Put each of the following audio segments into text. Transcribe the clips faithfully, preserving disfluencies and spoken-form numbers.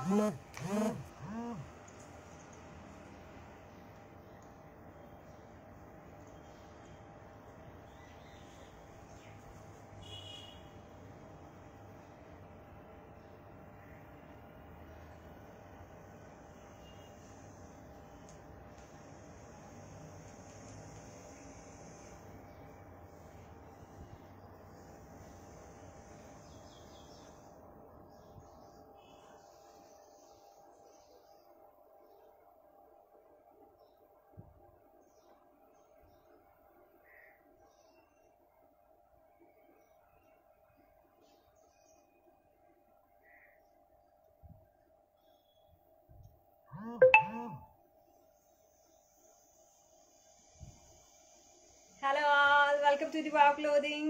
Hello all, welcome to the Wow Clothing.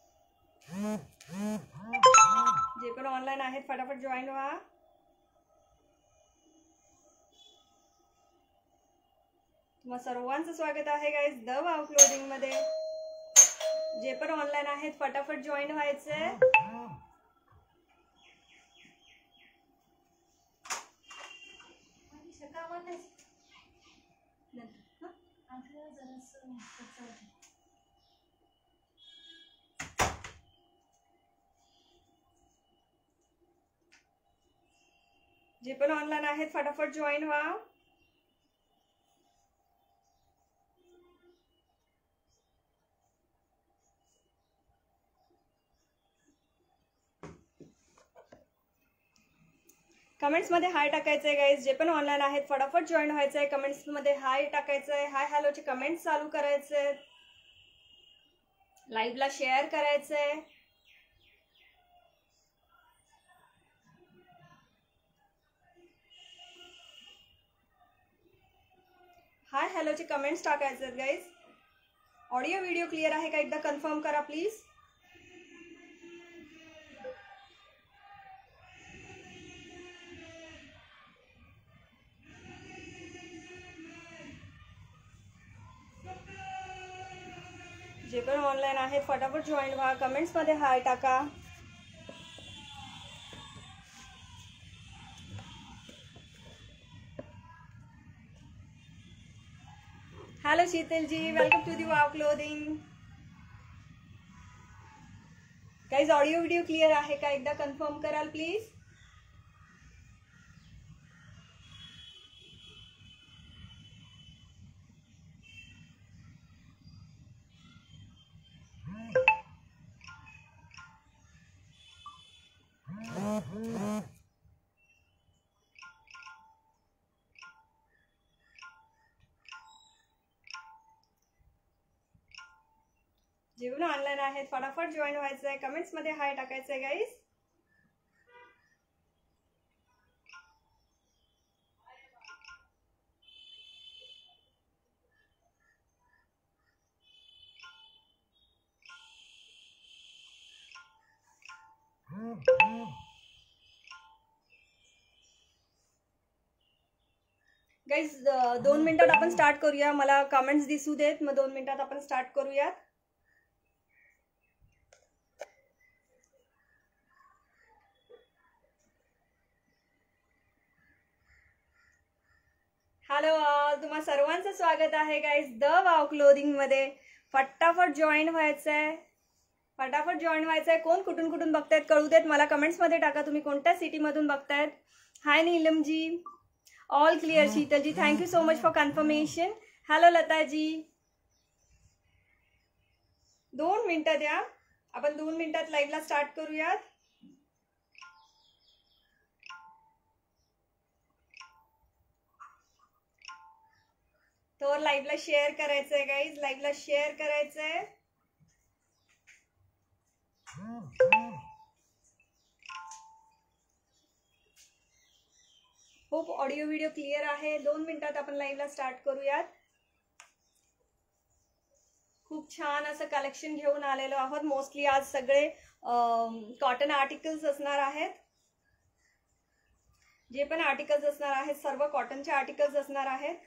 जे पण online आहेत फटाफट जॉईन व्हा. तुम्हा सर्वांचं स्वागत आहे गाइस द वाव क्लोथिंग मध्ये. जे पण ऑनलाईन आहेत फटाफट जॉईन व्हायचंय. जे पण ऑनलाईन आहेत फटाफट जॉईन व्हा. कमेंट्स मध्ये हाय टाकायचंय गाइस. जे पण ऑनलाईन आहेत फटाफट जॉईन व्हायचंय. कमेंट्स मध्ये हाय टाकायचंय. हाय हॅलो चे कमेंट्स चालू करायचे. लाईव्ह ला शेअर करायचंय. हाय हॅलो चे कमेंट्स टाकायचे गाइस. ऑडिओ व्हिडिओ क्लिअर आहे का एकदा कन्फर्म करा प्लीज. जे पण ऑनलाईन आहेत फटाफट जॉईन व्हा. कमेंट्स मध्ये हाय टाका. Hello Sheetal ji, welcome to the wow clothing. Guys audio video clear आहे का एकदा कन्फर्म कराल प्लीज. जे पण ऑनलाईन आहेत फटाफट जॉईन व्हायचंय. कमेंट्स मध्ये हाय टाकायचंय गाइस. गाइस दोन मिनिटात आपण स्टार्ट करूया. मला कमेंट्स दिसू देत, मग दोन मिनिटात आपण स्टार्ट करूयात. हॅलो ऑल, तुम्हा सर्वांचं स्वागत आहे गाइस द वाव क्लोथिंग मध्ये. फटाफट जॉईन व्हायचंय. फटाफट जॉईन व्हायचंय. कोण कुठून कुठून बघतायत कळू देत मला. कमेंट्स मध्ये टाका तुम्ही कोणत्या सिटी मधून बघतायत. Hi Neelam ji, all clear. Sheetal ji, thank you so much for confirmation. Hello Lata ji. दोन मिनिटं द्या, आपण दोन मिनिटात लाईव्हला स्टार्ट करूयात. तर लाईव्हला शेअर करायचंय गाइज. लाईव्हला शेअर करायचंय. होप ऑडिओ व्हिडिओ क्लिअर आहे. दोन मिनिटात आपण लाईव्हला स्टार्ट करूयात. खूप छान असं कलेक्शन घेऊन आलेलो आहोत. मोस्टली आज सगळे कॉटन आर्टिकल्स असणार आहेत. जे पण आर्टिकल्स असणार आहेत सर्व कॉटनचे आर्टिकल्स असणार आहेत.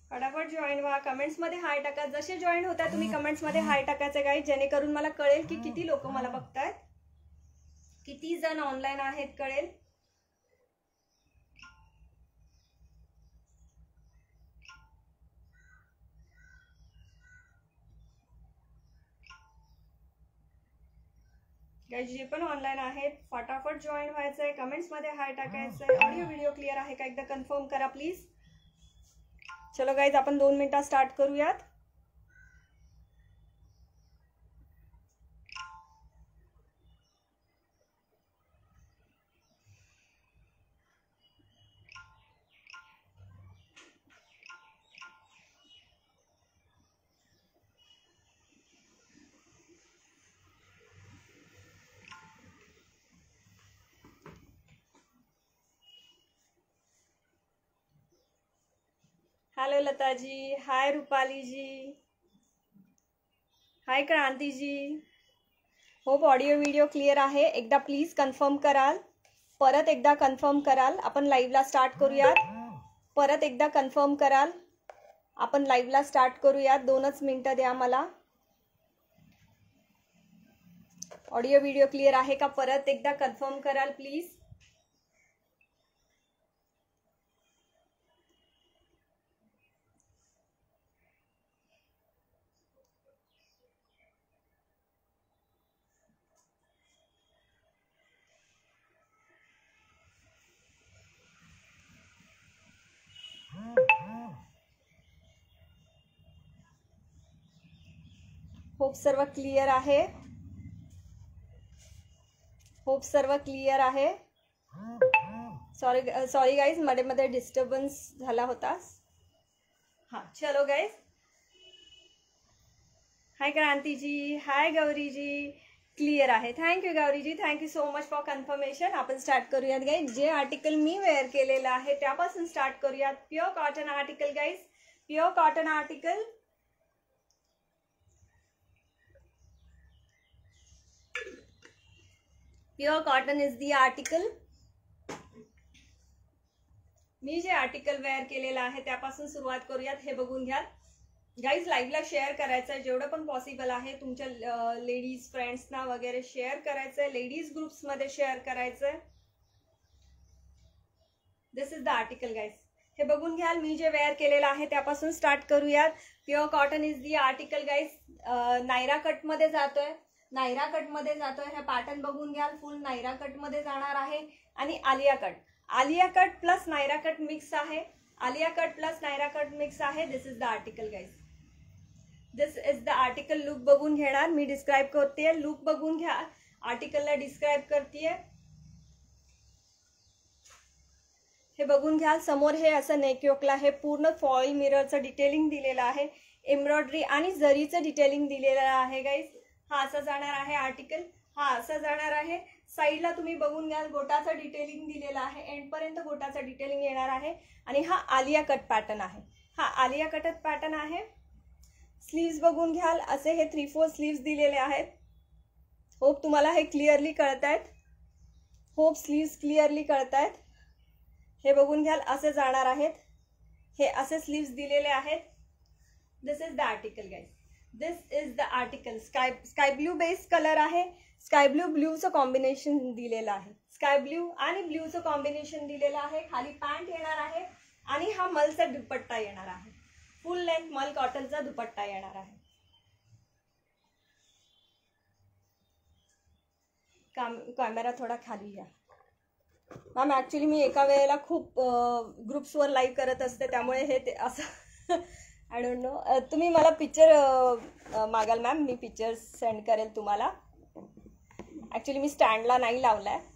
फटाफट जॉईन व्हा, कमेंट्समध्ये हाय टाका. जसे जॉईन होता तुम्ही कमेंट्समध्ये हाय टाकायचं गाईज, जेणेकरून मला कळेल की किती लोक मला बघतायत, किती जण ऑनलाईन आहेत कळेल. गाईज जे पण ऑनलाईन आहेत फटाफट जॉईन व्हायचंय, कमेंट्समध्ये हाय टाकायचंय. ऑडिओ व्हिडिओ क्लिअर आहे का एकदा कन्फर्म करा प्लीज. चलो गाईज आपण दोन मिनिटात स्टार्ट करूयात. Hello Lata ji, hi Rupali ji, hi Kranti ji. Hope audio video clear आहे. एकदा प्लीज कन्फर्म कराल, परत एकदा कन्फर्म कराल. आपण लाईव्हला स्टार्ट करूयात. परत एकदा कन्फर्म कराल, आपण लाईव्हला स्टार्ट करूयात. दोनच मिनिटं द्या मला. ऑडिओ व्हिडिओ क्लिअर आहे का परत एकदा कन्फर्म कराल प्लीज. होप सर्व क्लिअर आहे. होप सर्व क्लिअर आहे. सॉरी सॉरी गाईज, मध्ये मध्ये डिस्टर्बन्स झाला होता. हां चलो guys. Hi Kranti ji, hi Gauri ji, clear आहे. Thank you Gauri ji, thank you so much for confirmation. आपण स्टार्ट करूयात गाईज. जे आर्टिकल मी वेअर केलेलं आहे त्यापासून स्टार्ट करूयात. Pure cotton article guys, pure cotton article. Pure cotton is the article. मी जे आर्टिकल वेअर केलेलं आहे त्यापासून सुरुवात करूयात. हे बघून घ्या गाईज. लाईव्हला शेअर करायचं आहे जेवढं पण पॉसिबल आहे. तुमच्या लेडीज फ्रेंड्सना वगैरे शेअर करायचं आहे, लेडीज ग्रुप्समध्ये शेअर करायचं आहे. This is the article guys. हे बघून घ्याल. मी जे वेअर केलेलं आहे त्यापासून स्टार्ट करूयात. Pure cotton is the article guys. Naira कटमध्ये जातोय, नायरा कटमध्ये जातोय. हे पॅटर्न बघून घ्याल. फुल नायरा कटमध्ये जाणार आहे आणि Alia cut. Alia cut plus Naira cut mix आहे. Alia cut plus Naira cut mix आहे. This is the article guys. This is the article. Look बघून घेणार मी, डिस्क्राईब करते. लुक बघून घ्या, आर्टिकलला डिस्क्राईब करते. हे बघून घ्या. समोर हे असं नेकयोकला हे पूर्ण फॉईल मिररचं डिटेलिंग दिलेलं आहे. एम्ब्रॉयडरी आणि जरीचं डिटेलिंग दिलेलं आहे गाईज. हा असं जाणार आहे आर्टिकल. हा असं जाणार आहे. साईडला तुम्ही बघून घ्याल गोटाचं डिटेलिंग दिलेलं आहे. एंडपर्यंत गोटाचं डिटेलिंग येणार आहे. आणि हा आलिया कट पॅटर्न आहे. हा आलिया कट पॅटर्न आहे. स्लीव्स बघून घ्याल. असे हे थ्री फोर स्लीव्स दिलेले आहेत. होप तुम्हाला हे क्लिअरली कळतायत. होप स्लीव्स क्लिअरली कळतायत. हे बघून घ्याल. असे जाणार आहेत. हे असे स्लीव्स दिलेले आहेत. This is the article guys. This is the article. Sky sky blue base colour आहे. स्काय ब्ल्यू ब्ल्यूचं कॉम्बिनेशन दिलेलं आहे. स्काय ब्ल्यू आणि ब्ल्यूचं कॉम्बिनेशन दिलेलं आहे. खाली पॅन्ट येणार आहे आणि हा मलचा दुपट्टा येणार आहे. फुल लेंथ मल कॉटनचा दुपट्टा येणार आहे. काम कॅमेरा थोडा खाली घ्या मॅम. ॲक्च्युली मी एका वेळेला खूप ग्रुप्सवर लाईव्ह करत असते, त्यामुळे हे ते असं आय डोंट नो. तुम्ही मला पिक्चर मागाल मॅम, मी पिक्चर सेंड करेल तुम्हाला. ॲक्च्युली मी स्टँडला नाही लावला आहे.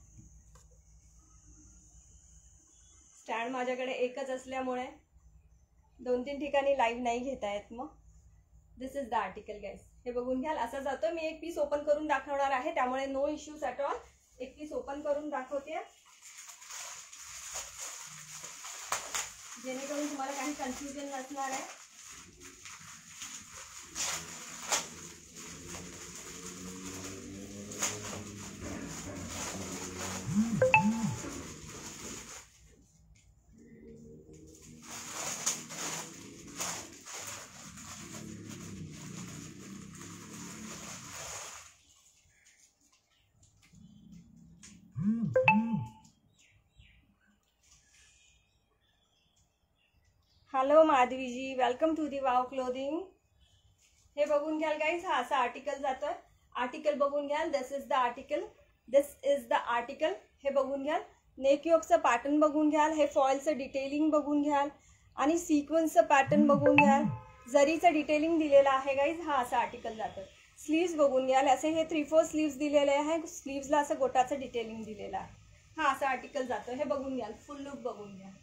स्टँड माझ्याकडे एकच असल्यामुळे दोन तीन ठिकाणी लाईव्ह नाही घेता येत. मग this is the article guys. हे बघून घ्याल. असं जातो. मी एक पीस ओपन करून दाखवणार आहे, त्यामुळे नो इश्यूज ॲट ऑल. एक पीस ओपन करून दाखवते जेणेकरून तुम्हाला काही कन्फ्युजन नसणार आहे. Hello Madhavi ji, welcome to the wow clothing. हे बघून घ्याल गाईज, हा असा आर्टिकल जातोय. आर्टिकल बघून घ्याल. This is the article, this is the article. हे बघून घ्याल. नेकयोकचं पॅटर्न बघून घ्याल. हे फॉइलचं डिटेलिंग बघून घ्याल आणि सिक्वेन्सचं पॅटर्न बघून घ्याल. जरीचं डिटेलिंग दिलेलं आहे गाईज. हा असा आर्टिकल जातोय. स्लीव्स बघून घ्याल. असे हे थ्री फोर स्लीव्स दिलेले आहे. स्लीव्सला असं गोटाचं डिटेलिंग दिलेलं आहे. हा असा आर्टिकल जातोय. हे बघून घ्याल. फुल लुक बघून घ्या.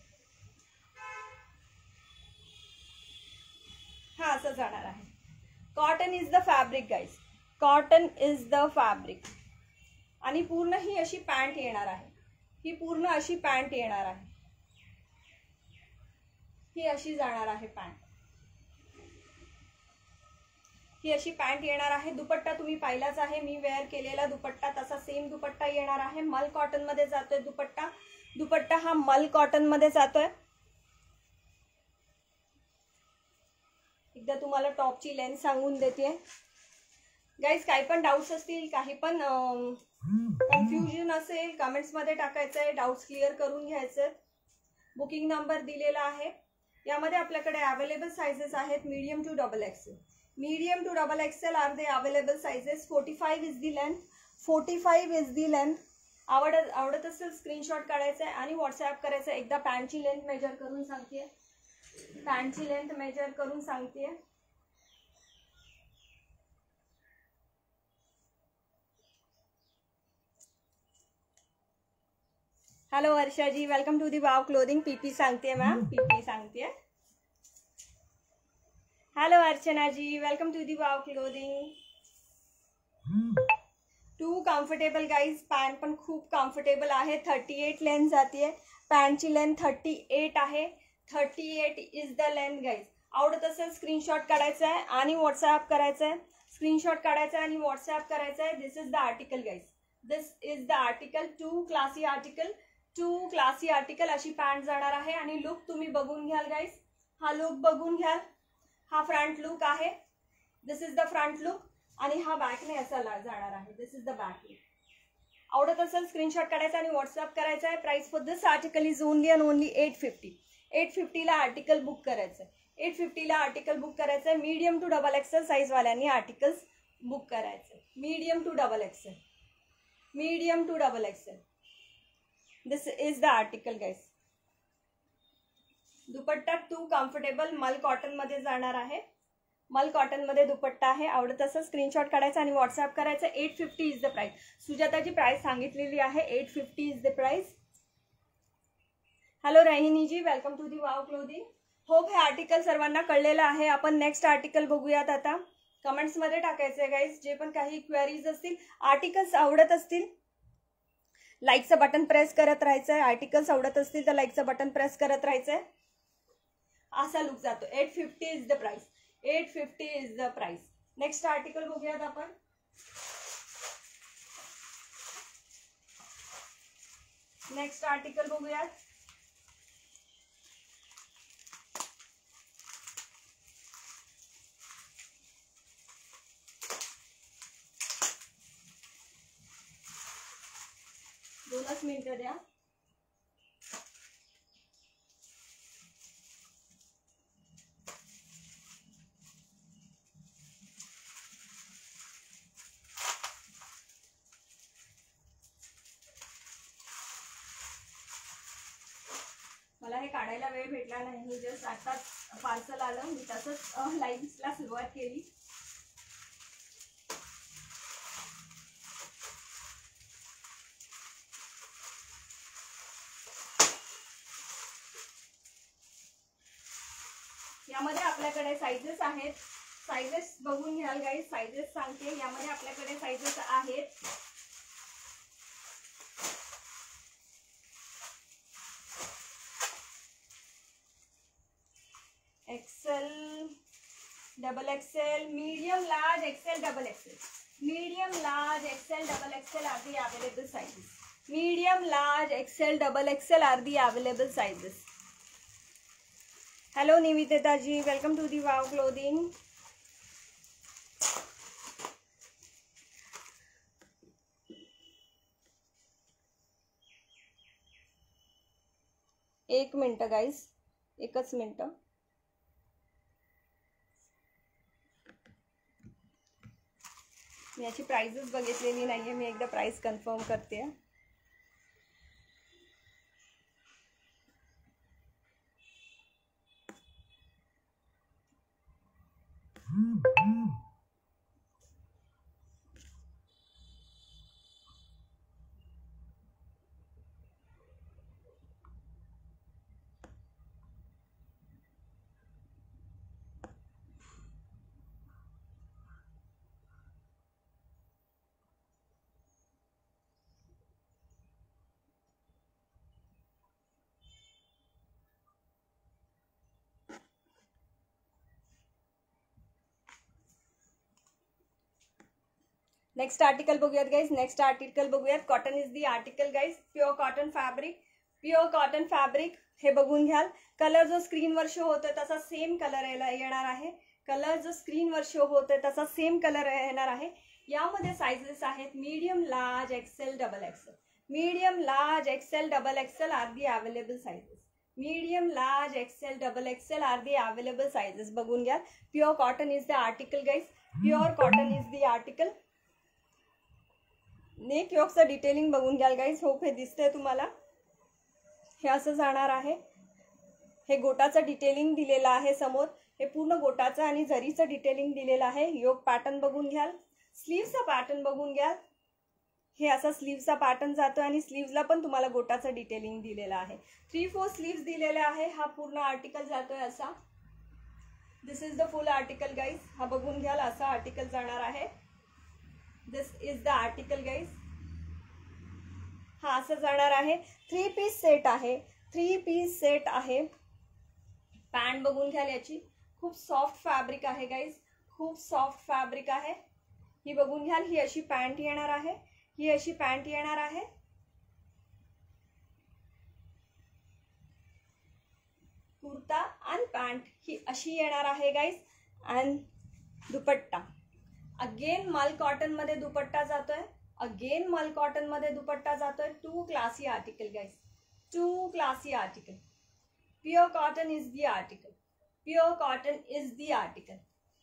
हा असं जाणार आहे. Cotton is the fabric guys. Cotton is the fabric. आणि पूर्ण ही अशी पॅन्ट येणार आहे. ही पूर्ण अशी पॅन्ट येणार आहे. ही अशी जाणार आहे पॅन्ट. ही अशी पॅन्ट येणार आहे. दुपट्टा तुम्ही पाहिलाच आहे. मी वेअर केलेला दुपट्टा तसा सेम दुपट्टा येणार आहे. मल कॉटन मध्ये जातोय दुपट्टा. दुपट्टा हा मल कॉटन मध्ये जातोय. एकदा तुम्हाला टॉपची लेंथ सांगून देते गाईज. काही पण डाऊट्स असतील, काही पण कन्फ्युजन असेल, कमेंट्स मध्ये टाकायचं आहे. डाऊट्स क्लिअर करून घ्यायचे. बुकिंग नंबर दिलेला आहे. यामध्ये आपल्याकडे अवेलेबल साइजेस आहेत medium to double XL. Medium to double XL are the available sizes. Forty five is the length. Forty five is the length. आवडत आवडत असेल स्क्रीनशॉट काढायचा आहे आणि व्हॉट्सअप करायचं. एकदा पॅन्टची लेंथ मेजर करून सांगते. पॅन्टची लेंथ मेजर करून सांगते. Hello Varsha ji, welcome to the wow clothing. पीपी सांगते मॅम, पीपी सांगते. Hello Archana ji, welcome to the wow clothing. Too comfortable guys. Pant पण खूप कम्फर्टेबल आहे. थर्टी एट लेंथ जाते. पॅन्टची लेंथ थर्टी एट आहे. Thirty eight is the length guys. आवडत असेल स्क्रीनशॉट काढायचा आहे आणि व्हॉट्सअप करायचा आहे. स्क्रीनशॉट काढायचा आहे आणि व्हॉट्सअप करायचा आहे. This is the article guys. This is the article. Too classy article. Too classy article. अशी पॅन्ट जाणार आहे. आणि लुक तुम्ही बघून घ्याल गाईज. हा लुक बघून घ्याल. हा फ्रंट लुक आहे. This is the front look. आणि हा बॅकने असा जाणार आहे. This is the back look. आवडत असेल स्क्रीनशॉट काढायचा आणि व्हॉट्सअप करायचा आहे. Price for this article is only and only eight fifty. Eight फिफ्टीला आर्टिकल बुक करायचं आहे. एट फिफ्टीला आर्टिकल बुक करायचं आहे. मीडियम टू डबल एक्सेल साईजवाल्यांनी आर्टिकल्स बुक करायचं आहे. Medium to double XL. Medium to double XL. This is the article guys. दुपट्टा टू कम्फर्टेबल मल कॉटन मध्ये जाणार आहे. मल कॉटन मध्ये दुपट्टा आहे. आवडत असेल स्क्रीनशॉट काढायचा आणि व्हॉट्सअप करायचं. Eight fifty is the price. सुजाताची प्राइस सांगितलेली आहे. Eight fifty is the price. Hello Rahini ji, welcome to the wow clothing. Hope हे आर्टिकल सर्वांना कळलेलं आहे. आपण नेक्स्ट आर्टिकल बघूयात आता. कमेंट्स मध्ये टाकायचं आहे गाईज. जे पण काही क्वेरीज असतील, आर्टिकल्स आवडत असतील, लाईकचं बटन प्रेस करत राहायचं आहे. आर्टिकल्स आवडत असतील तर लाईकचं बटन प्रेस करत राहायचं आहे. असा लुक जातो. Eight fifty is the price. Eight fifty is the price. Next article बघूयात आपण. नेक्स्ट आर्टिकल बघूयात. दोनच मिनिटं द्या. मला हे काढायला वेळ भेटला नाही. जस्ट आताच पार्सल आलं. मी तसंच लाईव्हला सुरुवात केली. यामध्ये आपल्याकडे साइजेस आहेत. साइजेस बघून घ्याल गाईज. साइजेस सांगते. यामध्ये आपल्याकडे साइजेस आहेत. XL, double XL, medium, large, XL, double XL. Medium, large, XL, double XL are the available sizes. Medium, large, XL, double XL are the available sizes. Hello Nivita ji, welcome to the wow clothing. एक मिनटं guys, एकच मिनटं. याची prices बघितलेली नाही आहे, मी एकदा प्राइस कन्फर्म करते. नेक्स्ट आर्टिकल बघूयात गाईज. नेक्स्ट आर्टिकल बघूयात. Cotton is the article guys. Pure cotton fabric, pure cotton fabric. हे बघून घ्याल. कलर जो स्क्रीनवर शो होतोय तसा सेम कलर येणार आहे. कलर जो स्क्रीनवर शो होतोय तसा सेम कलर येणार आहे. यामध्ये साइजेस आहेत medium, large, XL, double XL. Medium, large, XL, double XL are the available sizes. Medium, large, XL, double XL are the available sizes. बघून घ्या. Pure cotton is the article guys. Pure cotton is the article. Neck योकचं detailing बघून घ्याल guys. Hope हे दिसतंय तुम्हाला. हे असं जाणार आहे. हे गोटाचं डिटेलिंग दिलेलं आहे समोर. हे पूर्ण गोटाचं आणि जरीचं डिटेलिंग दिलेलं आहे. योक पॅटर्न बघून घ्याल. स्लीव्हचा पॅटर्न बघून घ्याल. हे असा स्लीव्हचा पॅटर्न जातो आणि स्लीव्हला पण तुम्हाला गोटाचं डिटेलिंग दिलेलं आहे. थ्री फोर स्लीव्स दिलेले आहे. हा पूर्ण आर्टिकल जातोय असा. This is the full article guys. हा बघून घ्याल. असा आर्टिकल जाणार आहे. This is the article guys. हा असं जाणार आहे. थ्री पीस सेट आहे. थ्री पीस सेट आहे. पॅन्ट बघून घ्याल. याची खूप सॉफ्ट फॅब्रिक आहे गाईज. खूप सॉफ्ट फॅब्रिक आहे. ही बघून घ्याल. ही अशी पॅन्ट येणार आहे. ही अशी पॅन्ट येणार आहे. कुर्ता आणि पॅन्ट ही अशी येणार आहे गाईज. आणि दुपट्टा अगेन मल कॉटन मध्ये दुपट्टा जातोय. अगेन मल कॉटन मध्ये दुपट्टा जातोय. Too classy article guys. Too classy article. Pure cotton is the article. Pure cotton is the article.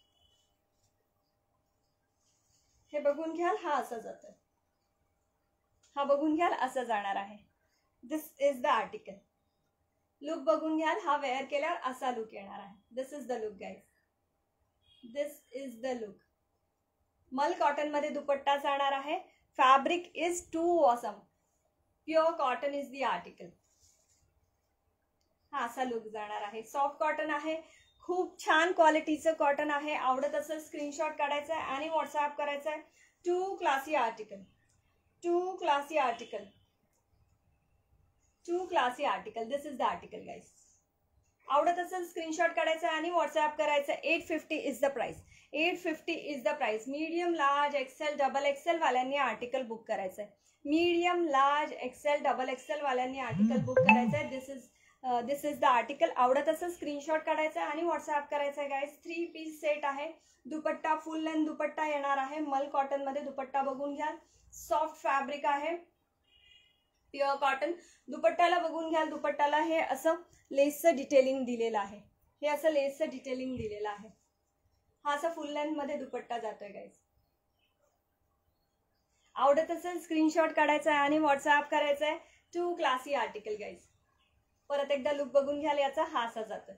हे बघून घ्याल. हा असं जातोय. हा बघून घ्याल. असं जाणार आहे. This is the article. Look बघून घ्याल. हा वेअर केल्यावर असा लुक येणार आहे. This is the look guys. This is the look. मल कॉटन मध्ये दुपट्टा जाणार आहे. Fabric is too awesome. Pure cotton is the article. हा असा लुक जाणार आहे. सॉफ्ट कॉटन आहे. खूप छान क्वालिटीचं कॉटन आहे. आवडत असेल स्क्रीनशॉट काढायचा आहे आणि व्हॉट्सअप करायचा आहे. Too classy article. Too classy article. Too classy article. This is the article guys. आवडत असेल स्क्रीनशॉट काढायचा आणि व्हॉट्सअप करायचा. Eight fifty is the price. Eight fifty is the price. Medium, large, XL, double XL वाल्यांनी article book करायचं आहे. Medium, large, XL, double XL वाल्यांनी article book करायचं आहे. This is this is the article. आवडत असेल screenshot काढायचा आणि व्हॉट्सअप करायचा आहे गाईज. थ्री पीस सेट आहे. दुपट्टा फुल लेंथ दुपट्टा येणार आहे. मल कॉटन मध्ये दुपट्टा बघून घ्याल. सॉफ्ट फॅब्रिक आहे. Pure cotton. दुपट्ट्याला बघून घ्याल. दुपट्ट्याला हे असं लेसचं डिटेलिंग दिलेलं आहे. हे असं लेसचं डिटेलिंग दिलेलं आहे. हा असा फुल लेंथ मध्ये दुपट्टा जातोय गाईज. आवडत असेल स्क्रीनशॉट काढायचा आहे आणि व्हॉट्सअप करायचा आहे. Too classy article guys. परत एकदा लुक बघून घ्याल. याचा हा असा जातोय.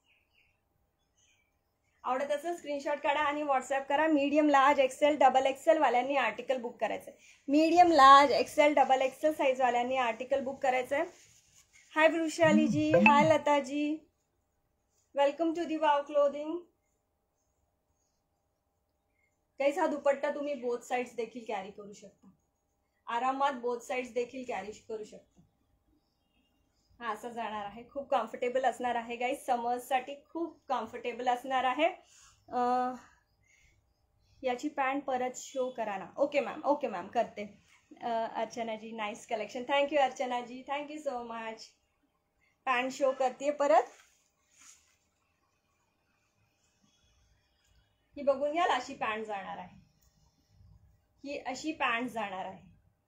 आवडत असेल स्क्रीनशॉट काढा आणि व्हॉट्सअप करा. Medium, large, XL, double XL वाल्यांनी आर्टिकल बुक करायचं आहे. Medium, large, XL, double XL size वाल्यांनी आर्टिकल बुक करायचं आहे. Hi Vrushali ji. Hi Lata ji. Welcome to the wow clothing. Guys हा दुपट्टा तुम्ही बोथ साइड्स देखील कॅरी करू शकता. आरामात बोथ साइड्स देखील कॅरी करू शकता. हा असं जाणार आहे. खूप कम्फर्टेबल असणार आहे गाईज. समर्ससाठी खूप कम्फर्टेबल असणार आहे. याची पॅन्ट परत शो करा ना. Okay ma'am. ओके मॅम करते. Archana ji nice collection. Thank you Archana ji. Thank you so much. Pant show करते परत. ही बघून घ्याल. अशी पॅन्ट जाणार आहे. ही अशी पॅन्ट जाणार आहे.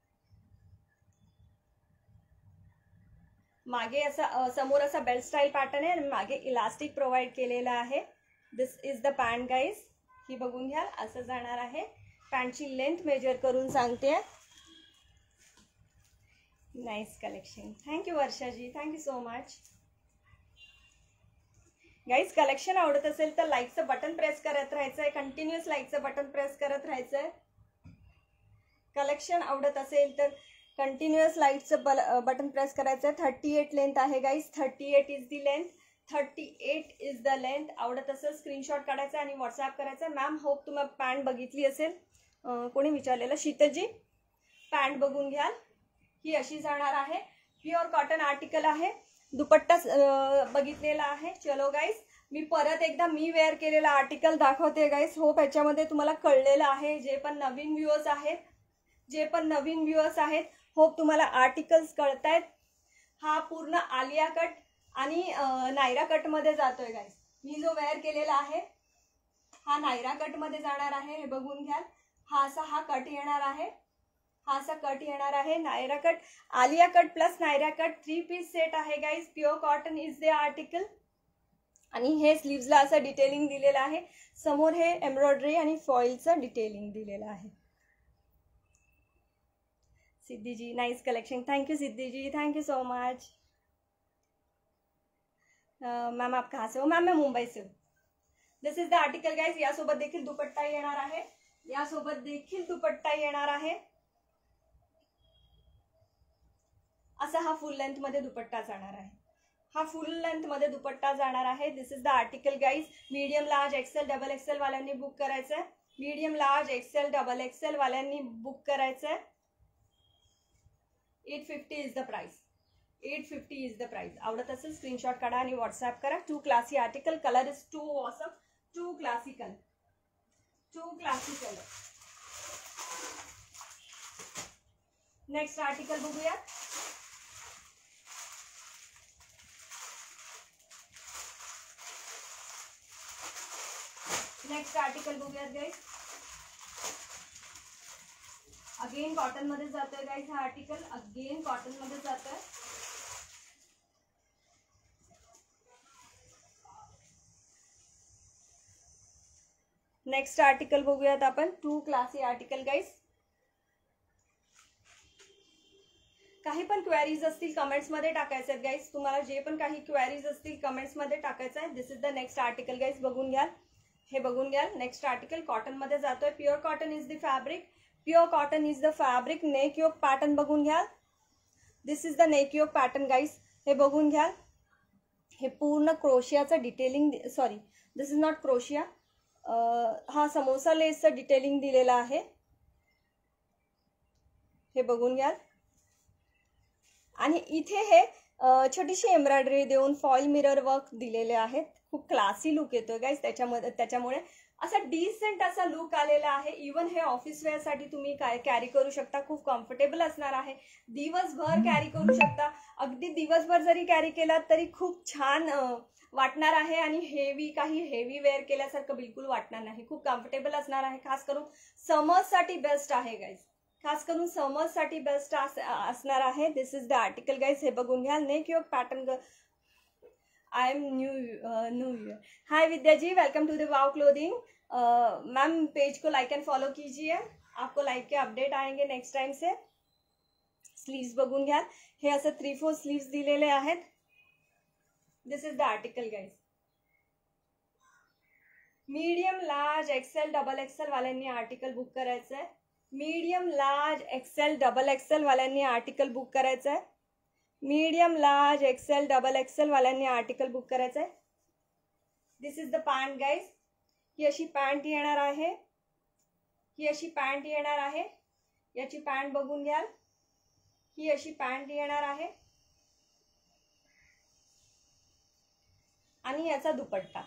मागे असा समोर असा बेल्ट स्टाईल पॅटर्न आहे आणि मागे इलास्टिक प्रोव्हाइड केलेला आहे. This is the pant guys. ही बघून घ्याल. असं जाणार आहे. पॅन्टची लेंथ मेजर करून सांगते. Nice collection. Thank you वर्षाजी, thank you so much. Guys collection आवडत असेल तर लाईकचं बटन प्रेस करत राहायचं आहे. कंटिन्युअस लाईकचं बटन प्रेस करत राहायचं आहे. कलेक्शन आवडत असेल तर कंटिन्युअस लाईकचं बटन प्रेस करायचं आहे. थर्टी एट लेंथ आहे guys. Thirty eight is the length. Thirty eight is the length. आवडत असेल स्क्रीनशॉट काढायचा आणि व्हॉट्सअप करायचा. मॅम होप तुम्ही पॅन्ट बघितली असेल. कोणी विचारलेलं शीतजी पॅन्ट बघून घ्याल. ही अशी जाणार आहे. प्युअर कॉटन आर्टिकल आहे. दुपट्टा बघितलेला आहे. चलो गाईज मी परत एकदा मी वेअर केलेला आर्टिकल दाखवते गाईज. होप ह्याच्यामध्ये तुम्हाला कळलेलं आहे. जे पण नवीन व्ह्यूअर्स आहेत जे पण नवीन व्ह्यूअर्स आहेत होप तुम्हाला आर्टिकल्स कळतायत. हा पूर्ण आलिया कट आणि नायरा कटमध्ये जातोय गाईज. मी जो वेअर केलेला आहे हा नायरा कटमध्ये जाणार आहे. हे बघून घ्याल. हा असा हा कट येणार आहे. हा असा कट येणार आहे. Naira cut Alia cut plus Naira cut three piece set आहे guys. Pure cotton is the article. आणि हे स्लीव्सला असं डिटेलिंग दिलेलं आहे. समोर हे एम्ब्रॉयडरी आणि फॉइलचं डिटेलिंग दिलेलं आहे. Siddhi ji nice collection. Thank you Siddhi ji, thank you so much. Ma'am आप कहाँ से हो? मैम मैं मुंबई से हूँ. This is the article guys. यासोबत देखील दुपट्टा येणार आहे. यासोबत देखील दुपट्टा येणार आहे. असा हा फुल लेंथ मध्ये दुपट्टा जाणार आहे. हा फुल लेंथ मध्ये दुपट्टा जाणार आहे. This is the article guys. Medium large XL double XL वाल्यांनी बुक करायचं आहे. Medium large XL double XL वाल्यांनी बुक करायचं आहे. Eight fifty is the price. Eight fifty is the price. आवडत असेल स्क्रीनशॉट काढा आणि व्हॉट्सअप करा. Too classy article. Colour is too awesome. Too classical. Too classical. Next article बघूया. Next article बघूयात गाइस. अगेन कॉटन मध्ये जातोय गाइस हा आर्टिकल. अगेन कॉटन मध्ये जातोय. नेक्स्ट आर्टिकल बघूयात आपण. Too classy article guys. काही पण क्वेरीज असतील कमेंट्स मध्ये टाकायचे आहेत गाइस. तुम्हाला जे पण काही क्वेरीज असतील कमेंट्स मध्ये टाकायचं आहे. This is the next article guys. बघून घ्या. हे बघून घ्या. नेक्स्ट आर्टिकल कॉटन मध्ये जातोय. Pure cotton is the fabric. Pure cotton is the fabric. Neck yoke pattern बघून घ्या. This is the neck yoke pattern guys. हे बघून घ्या. हे पूर्ण क्रोशियाचं detailing. Sorry this is not crochet. हा समोसा लेसचं डिटेलिंग दिलेलं आहे. हे बघून घ्या. आणि इथे हे छोटीशी एम्ब्रॉयडरी देऊन फॉइल मिरर वर्क दिलेले आहेत. खूप क्लासी लुक येतोय गाइस त्याच्यामध्ये. त्याच्यामुळे असा डिसेंट असा लुक आलेला आहे. इवन हे ऑफिस वेअर साठी तुम्ही काय कॅरी करू शकता. खूप कम्फर्टेबल असणार आहे. दिवसभर कॅरी करू शकता. अगदी दिवसभर जरी कॅरी केलात तरी खूप छान वाटणार आहे. आणि हेवी काही हेवी वेअर केल्यासारखं बिलकुल वाटणार नाही. खूप कम्फर्टेबल असणार आहे. खास करून समर्स साठी बेस्ट आहे गाइस. खास करून समर्स साठी बेस्ट असणार आहे. This is the article guys. हे बघून घ्या. Neck yoke pattern. I am new new year. Hi Vidya ji, welcome to the wow clothing. Ma'am page को लाइक एंड फॉलो कीजिए. आपको लाइक के अपडेट आएंगे नेक्स्ट टाइम से. स्लीव्स बघून घ्या. हे असं थ्री फोर स्लीव्स दिलेले आहेत. This is the article guys. Medium large XL double XL वाल्यांनी आर्टिकल बुक करायचं आहे. Medium large XL double XL वाल्यांनी आर्टिकल बुक करायचं आहे. Medium large XL double XL वाल्यांनी आर्टिकल बुक करायचं आहे. This is the pant guys. ही अशी पॅन्ट येणार आहे. ही अशी पॅन्ट येणार आहे. याची पॅन्ट बघून घ्या. ही अशी पॅन्ट येणार आहे. आणि याचा दुपट्टा.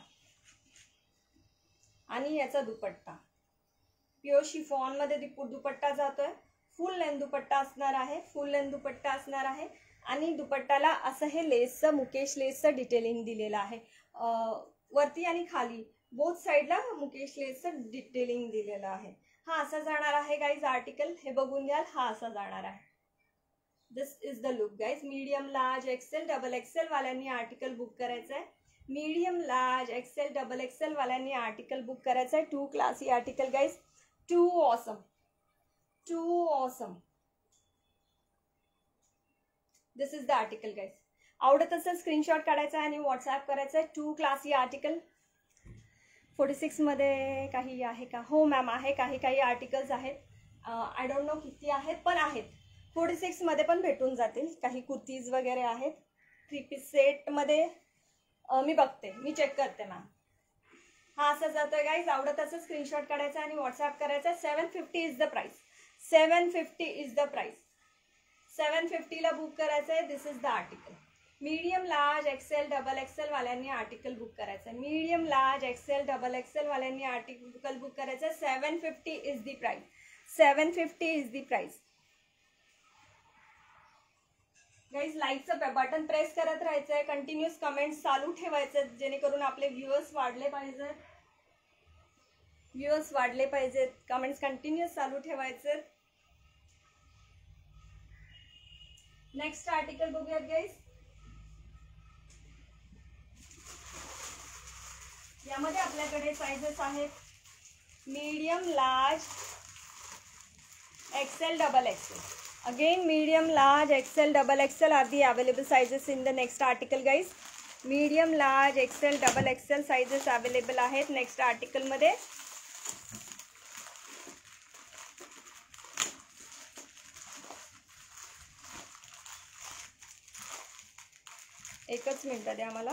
आणि याचा दुपट्टा प्युअर शिफॉन मध्ये दुपट्टा जातोय. फुल लेंथ दुपट्टा असणार आहे. फुल लेंथ दुपट्टा असणार आहे. आणि दुपट्टाला असं हे लेसचं मुकेश लेसचं डिटेलिंग दिलेलं आहे. वरती आणि खाली बोथ साइडला मुकेश लेसचं डिटेलिंग दिलेलं आहे. हा असा जाणार आहे गाइज आर्टिकल. हे बघून घ्याल. हा असा जाणार आहे. This is the look guys. Medium large XL double XL वाल्यांनी आर्टिकल बुक करायचं आहे. Medium large XL double XL वाल्यांनी आर्टिकल बुक करायचं आहे. Too classy article guys. Too awesome, too awesome. This is the article guys. आवडत असेल screenshot काढायचा आणि व्हॉट्सॲप करायचा. Too classy article. फोर्टी सिक्समध्ये काही आहे का? हो मॅम आहे, काही काही आर्टिकल्स आहेत. आय डोंट नो किती आहेत, पण आहेत. फोर्टी सिक्समध्ये पण भेटून जातील. काही कुर्तीज वगैरे आहेत. थ्री पीस सेटमध्ये मी बघते, मी चेक करते मॅम. हा असं जातोय गाईज. आवडत असं स्क्रीनशॉट काढायचा आणि व्हॉट्सॲप करायचा. Seven fifty is the price. Seven fifty is the price. Seven फिफ्टीला बुक करायचं आहे. This is the article. Medium large XL double XL वाल्यांनी आर्टिकल बुक करायचं आहे. Medium large XL double XL वाल्यांनी आर्टिकल बुक करायचं आहे. Seven fifty is the price. Seven fifty is the price. Guys लाईकचं बटन प्रेस करत राहायचं आहे. कंटिन्युअस कमेंट्स चालू ठेवायचं जेणेकरून आपले व्ह्यूअर्स वाढले पाहिजेत. व्ह्यूअर्स वाढले पाहिजेत. कमेंट्स कंटिन्युअस चालू ठेवायचे. नेक्स्ट आर्टिकल बघूयात गाईज. यामध्ये आपल्याकडे साइजेस आहेत medium large XL double XL. Again medium large X L double X L are the available sizes in the next article guys. Medium large X L double X L sizes available आहेत next article मध्ये. एकच minute द्या मला.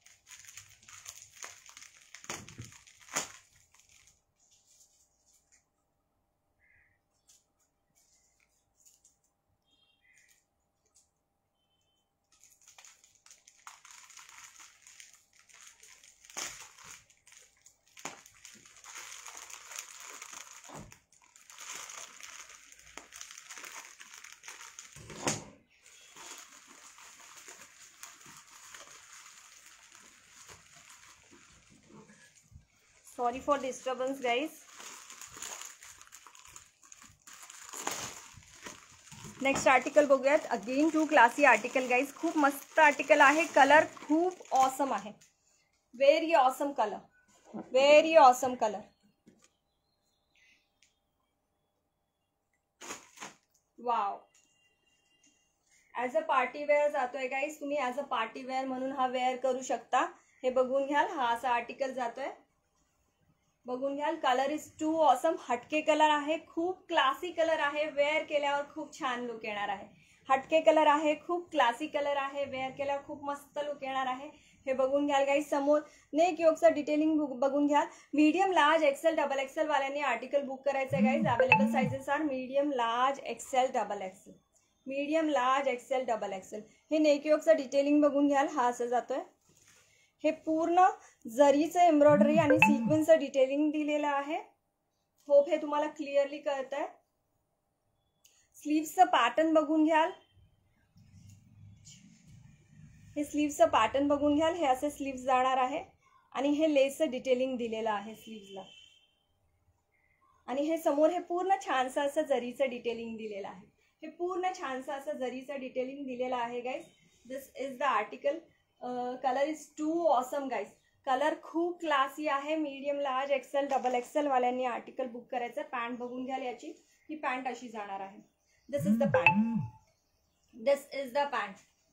Sorry for disturbance guys. Next article बघूयात. Again too classy article guys. खूप मस्त article आहे. Colour खूप ऑसम आहे. Very awesome colour. Very awesome colour. Wow. As a party wear जातोय गाईज. तुम्ही ॲज अ पार्टी वेअर म्हणून हा वेअर करू शकता. हे बघून घ्याल. हा असा आर्टिकल जातोय. बघून घ्याल. Colour is too awesome. हटके कलर आहे. खूप क्लासी कलर आहे. वेअर केल्यावर खूप छान लुक येणार आहे. हटके कलर आहे. खूप क्लासी कलर आहे. वेअर केल्यावर खूप मस्त लुक येणार आहे. हे बघून घ्याल गाईज. समोर नेक योगचं डिटेलिंग बघून घ्याल. Medium large XL double XL वाल्यांनी आर्टिकल बुक करायचं आहे guys. Available sizes are medium large XL double XL. Medium large XL double XL. हे नेक योगचं डिटेलिंग बघून घ्याल. हा असं जातोय. हे पूर्ण जरीचं एम्ब्रॉयडरी आणि सिक्वेन्सचं डिटेलिंग दिलेलं आहे. होप हे तुम्हाला क्लिअरली कळत आहे. स्लीव्सचं पॅटर्न बघून घ्याल. हे स्लीव्सचं पॅटर्न बघून घ्याल. हे असे स्लीव्स जाणार आहे आणि हे लेसचं डिटेलिंग दिलेलं आहे स्लीव्सला. आणि हे समोर हे पूर्ण छानसं असं जरीचं डिटेलिंग दिलेलं आहे. हे पूर्ण छानसं असं जरीचं डिटेलिंग दिलेलं आहे guys. This is the article. Colour is too awesome guys. Colour खूप क्लासी आहे. Medium large XL double XL वाल्यांनी आर्टिकल बुक करायचं. पॅन्ट बघून घ्याल याची. ही पॅन्ट अशी जाणार आहे. This is the pant. This is the pant.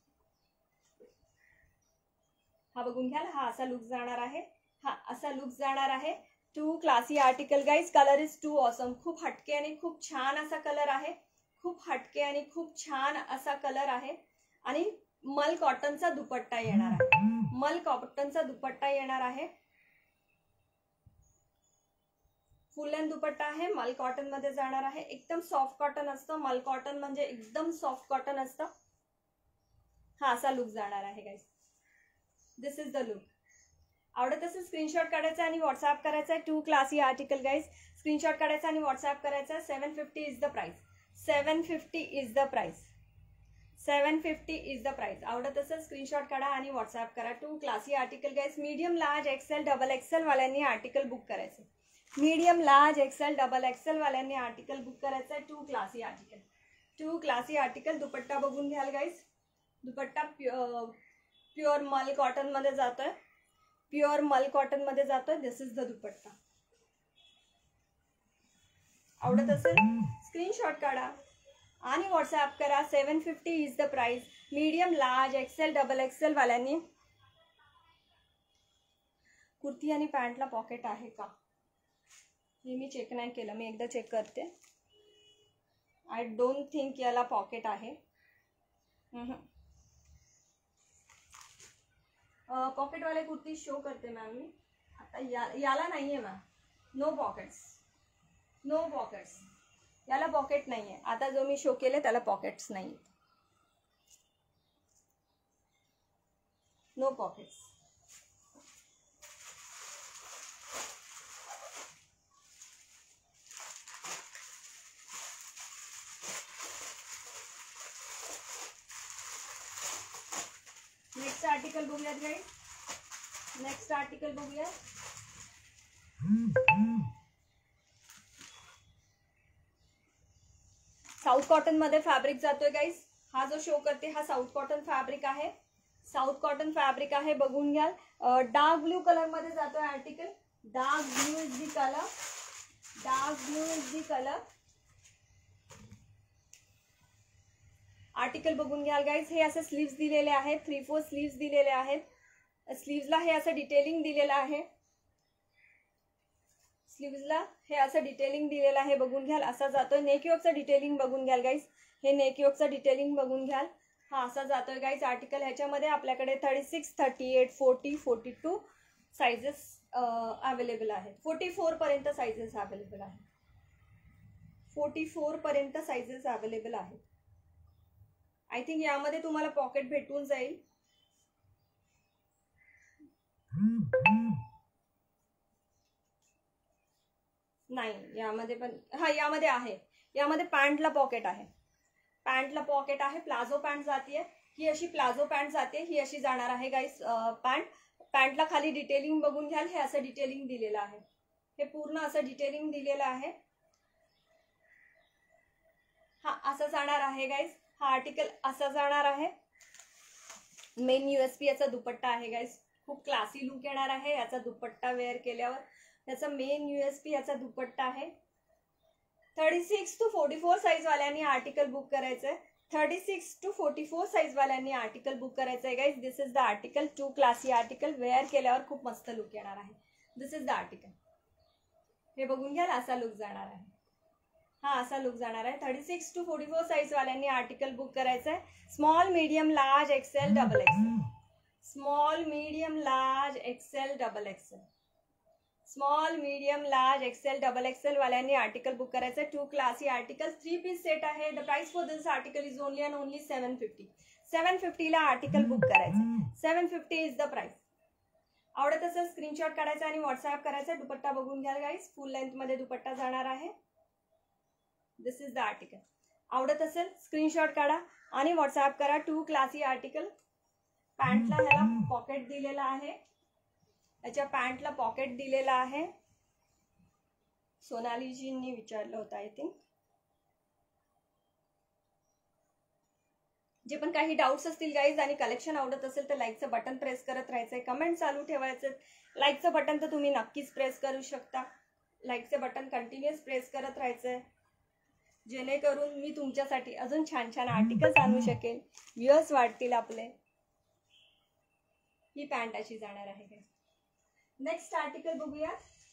हा बघून घ्याल. हा असा लुक जाणार आहे. हा असा लुक जाणार आहे. Too classy article guys. Colour is too awesome. खूप हटके आणि खूप छान असा कलर आहे. खूप हटके आणि खूप छान असा कलर आहे. आणि मल कॉटनचा दुपट्टा येणार आहे. मल कॉटनचा दुपट्टा येणार आहे. फुल लेंथ दुपट्टा आहे. मल कॉटन मध्ये जाणार आहे. एकदम सॉफ्ट कॉटन असतं. मल कॉटन म्हणजे एकदम सॉफ्ट कॉटन असतं. हा असा लुक जाणार आहे guys. This is the look. आवडत असेल स्क्रीनशॉट काढायचा आणि व्हॉट्सअप करायचा आहे. Too classy article guys. Screenshot काढायचा आणि व्हॉट्सअप करायचा. Seven fifty is the price. Seven fifty is the price. Seven fifty is the price. आवडत असेल स्क्रीनशॉट काढा आणि व्हॉट्सअप करा. Too classy article guys. Medium large XL double XL वाल्यांनी article book करायचं. Medium large XL double XL वाल्यांनी article book करायचं आहे. Too classy article. Too classy article. Dupatta बघून घ्याल गाईज. दुपट्टा प्युअर प्युअर मल कॉटन मध्ये जातोय. प्युअर मल कॉटन मध्ये जातोय. This is the dupatta. आवडत असेल स्क्रीनशॉट काढा आणि व्हॉट्सॲप करा. Seven fifty is the price. Medium, large, XL, double XL वाल्यांनी. कुर्ती आणि पॅन्टला पॉकेट आहे का हे मी चेक नाही केलं, मी एकदा चेक करते. आय डोंट थिंक याला पॉकेट आहे. पॉकेटवाले कुर्ती शो करते मॅम मी आता. या याला नाही आहे ma'am. No pockets, no pockets. याला पॉकेट नाही आहे. आता जो मी शो केले त्याला पॉकेट्स नाही आहेत. No pockets. नेक्स्ट आर्टिकल बघूयात गाईज. नेक्स्ट आर्टिकल बघूया. साऊथ कॉटन मध्ये फॅब्रिक जातोय गाईज. हा जो शो करते हा साऊथ कॉटन फॅब्रिक आहे. साऊथ कॉटन फॅब्रिक आहे, बघून घ्याल. डार्क ब्ल्यू कलर मध्ये जातोय article. Dark blue is the colour. Dark blue is the colour. Article बघून घ्याल गाईज. हे असे स्लीव्स दिलेले आहेत. थ्री फोर स्लीव्स दिलेले आहेत. स्लीव्सला हे असं डिटेलिंग दिलेलं आहे. स्लीव्सला हे असं डिटेलिंग दिलेलं आहे, बघून घ्याल. असा जातोय. नेकयोकचं डिटेलिंग बघून घ्याल गाईज. हे नेकयोकचं डिटेलिंग बघून घ्याल. हा असा जातोय गाईज आर्टिकल. ह्याच्यामध्ये आपल्याकडे thirty six thirty eight forty forty two sizes available आहेत. फोर्टी फोर पर्यंत साइजेस अवेलेबल आहेत. फोर्टी फोर पर्यंत साइजेस अवेलेबल आहेत. आय थिंक यामध्ये तुम्हाला पॉकेट भेटून जाईल. नाही यामध्ये पण, हा यामध्ये आहे. यामध्ये पॅन्टला पॉकेट आहे. पॅन्टला पॉकेट आहे. प्लाझो पॅन्ट जाते. ही अशी प्लाझो पॅन्ट जाते. ही अशी जाणार आहे गाईस पॅन्ट. पॅन्टला खाली डिटेलिंग बघून घ्याल. हे असं डिटेलिंग दिलेलं आहे. हे पूर्ण असं डिटेलिंग दिलेलं आहे. हा असं जाणार आहे गाईस. हा आर्टिकल असा जाणार आहे. मेन यूएसपी याचा दुपट्टा आहे गाईस. खूप क्लासी लुक येणार आहे याचा दुपट्टा वेअर केल्यावर. याचा मेन यूएसपी याचा दुपट्टा आहे. Thirty six to forty four size वाल्यांनी आर्टिकल बुक करायचंय. थर्टी six to forty four size वाल्यांनी आर्टिकल बुक करायचंय guys. This is the article. Too classy article. Wear केल्यावर खूप मस्त लुक येणार आहे. This is the article. हे बघून घ्या. असा लुक जाणार आहे. हा असा लुक जाणार आहे. Thirty six to forty four size वाल्यांनी आर्टिकल बुक करायचंय. Small, medium, large, XL, double XL. Small, medium, large, XL, double XL. Small, medium, large, XL, double XL वाल्यांनी आर्टिकल बुक करायचं. Too classy article. Three piece set आहे. The price for this article is only and only seven fifty. Seven फिफ्टीला article book करायचं. Seven fifty is the price. आवडत असेल screenshot काढायचा आणि WhatsApp करायचा. दुपट्टा बघून घ्याल गाईज. फुल लेंथ मध्ये दुपट्टा जाणार आहे. This is the article. आवडत असेल स्क्रीनशॉट काढा आणि व्हॉट्सअप करा. Too classy article. पॅन्टला ह्याला पॉकेट दिलेला आहे. याच्या पॅन्टला पॉकेट दिलेला आहे. सोनालीजींनी विचारलं होतं आय थिंक. जे पण काही डाऊट्स असतील गाईज आणि कलेक्शन आवडत असेल तर लाईकचं बटन प्रेस करत राहायचंय. कमेंट चालू ठेवायचं. लाईकचं बटन तर तुम्ही नक्कीच प्रेस करू शकता. लाईकचं बटन कंटिन्युअस प्रेस करत राहायचंय जेणेकरून मी तुमच्यासाठी अजून छान छान आर्टिकल्स आणू शकेल. व्ह्यूअर्स वाढतील आपले. ही पॅन्ट अशी जाणार आहे गाईज. नेक्स्ट आर्टिकल बघूया.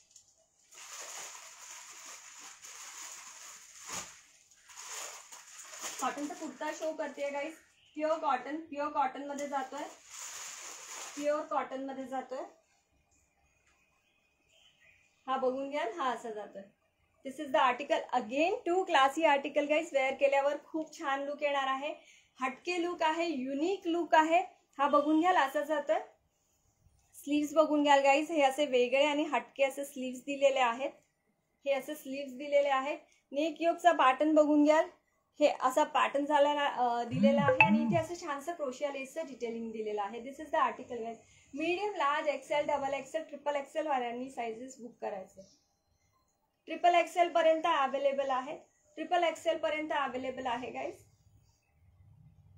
कॉटनचा कुर्ता शो करते guys. Pure cotton. Pure cotton मध्ये जातोय. प्युअर कॉटन मध्ये जातोय. हा बघून घ्या. हा असा जातोय. This is the article. Again too classy article guys. Wear केल्यावर खूप छान लुक येणार आहे. हटके लुक आहे. युनिक लुक आहे. हा बघून घ्याल. असा जातोय. स्लीव्स बघून घ्याल गाईज. हे असे वेगळे आणि हटके असे स्लीव्स दिलेले आहेत. हे असे स्लीव्स दिलेले आहेत. नेक योकचा पॅटर्न बघून घ्याल. हे असा पॅटर्न झाला दिलेला आहे आणि इथे असं छानसं क्रोशिया लेसचं डिटेलिंग दिलेलं आहे. This is the article guys. Medium, large, XL, double XL, triple XL वाल्यांनी साइजेस बुक करायचे. ट्रिपल एक्सेल पर्यंत अवेलेबल आहे. ट्रिपल एक्सेल पर्यंत अवेलेबल आहे guys.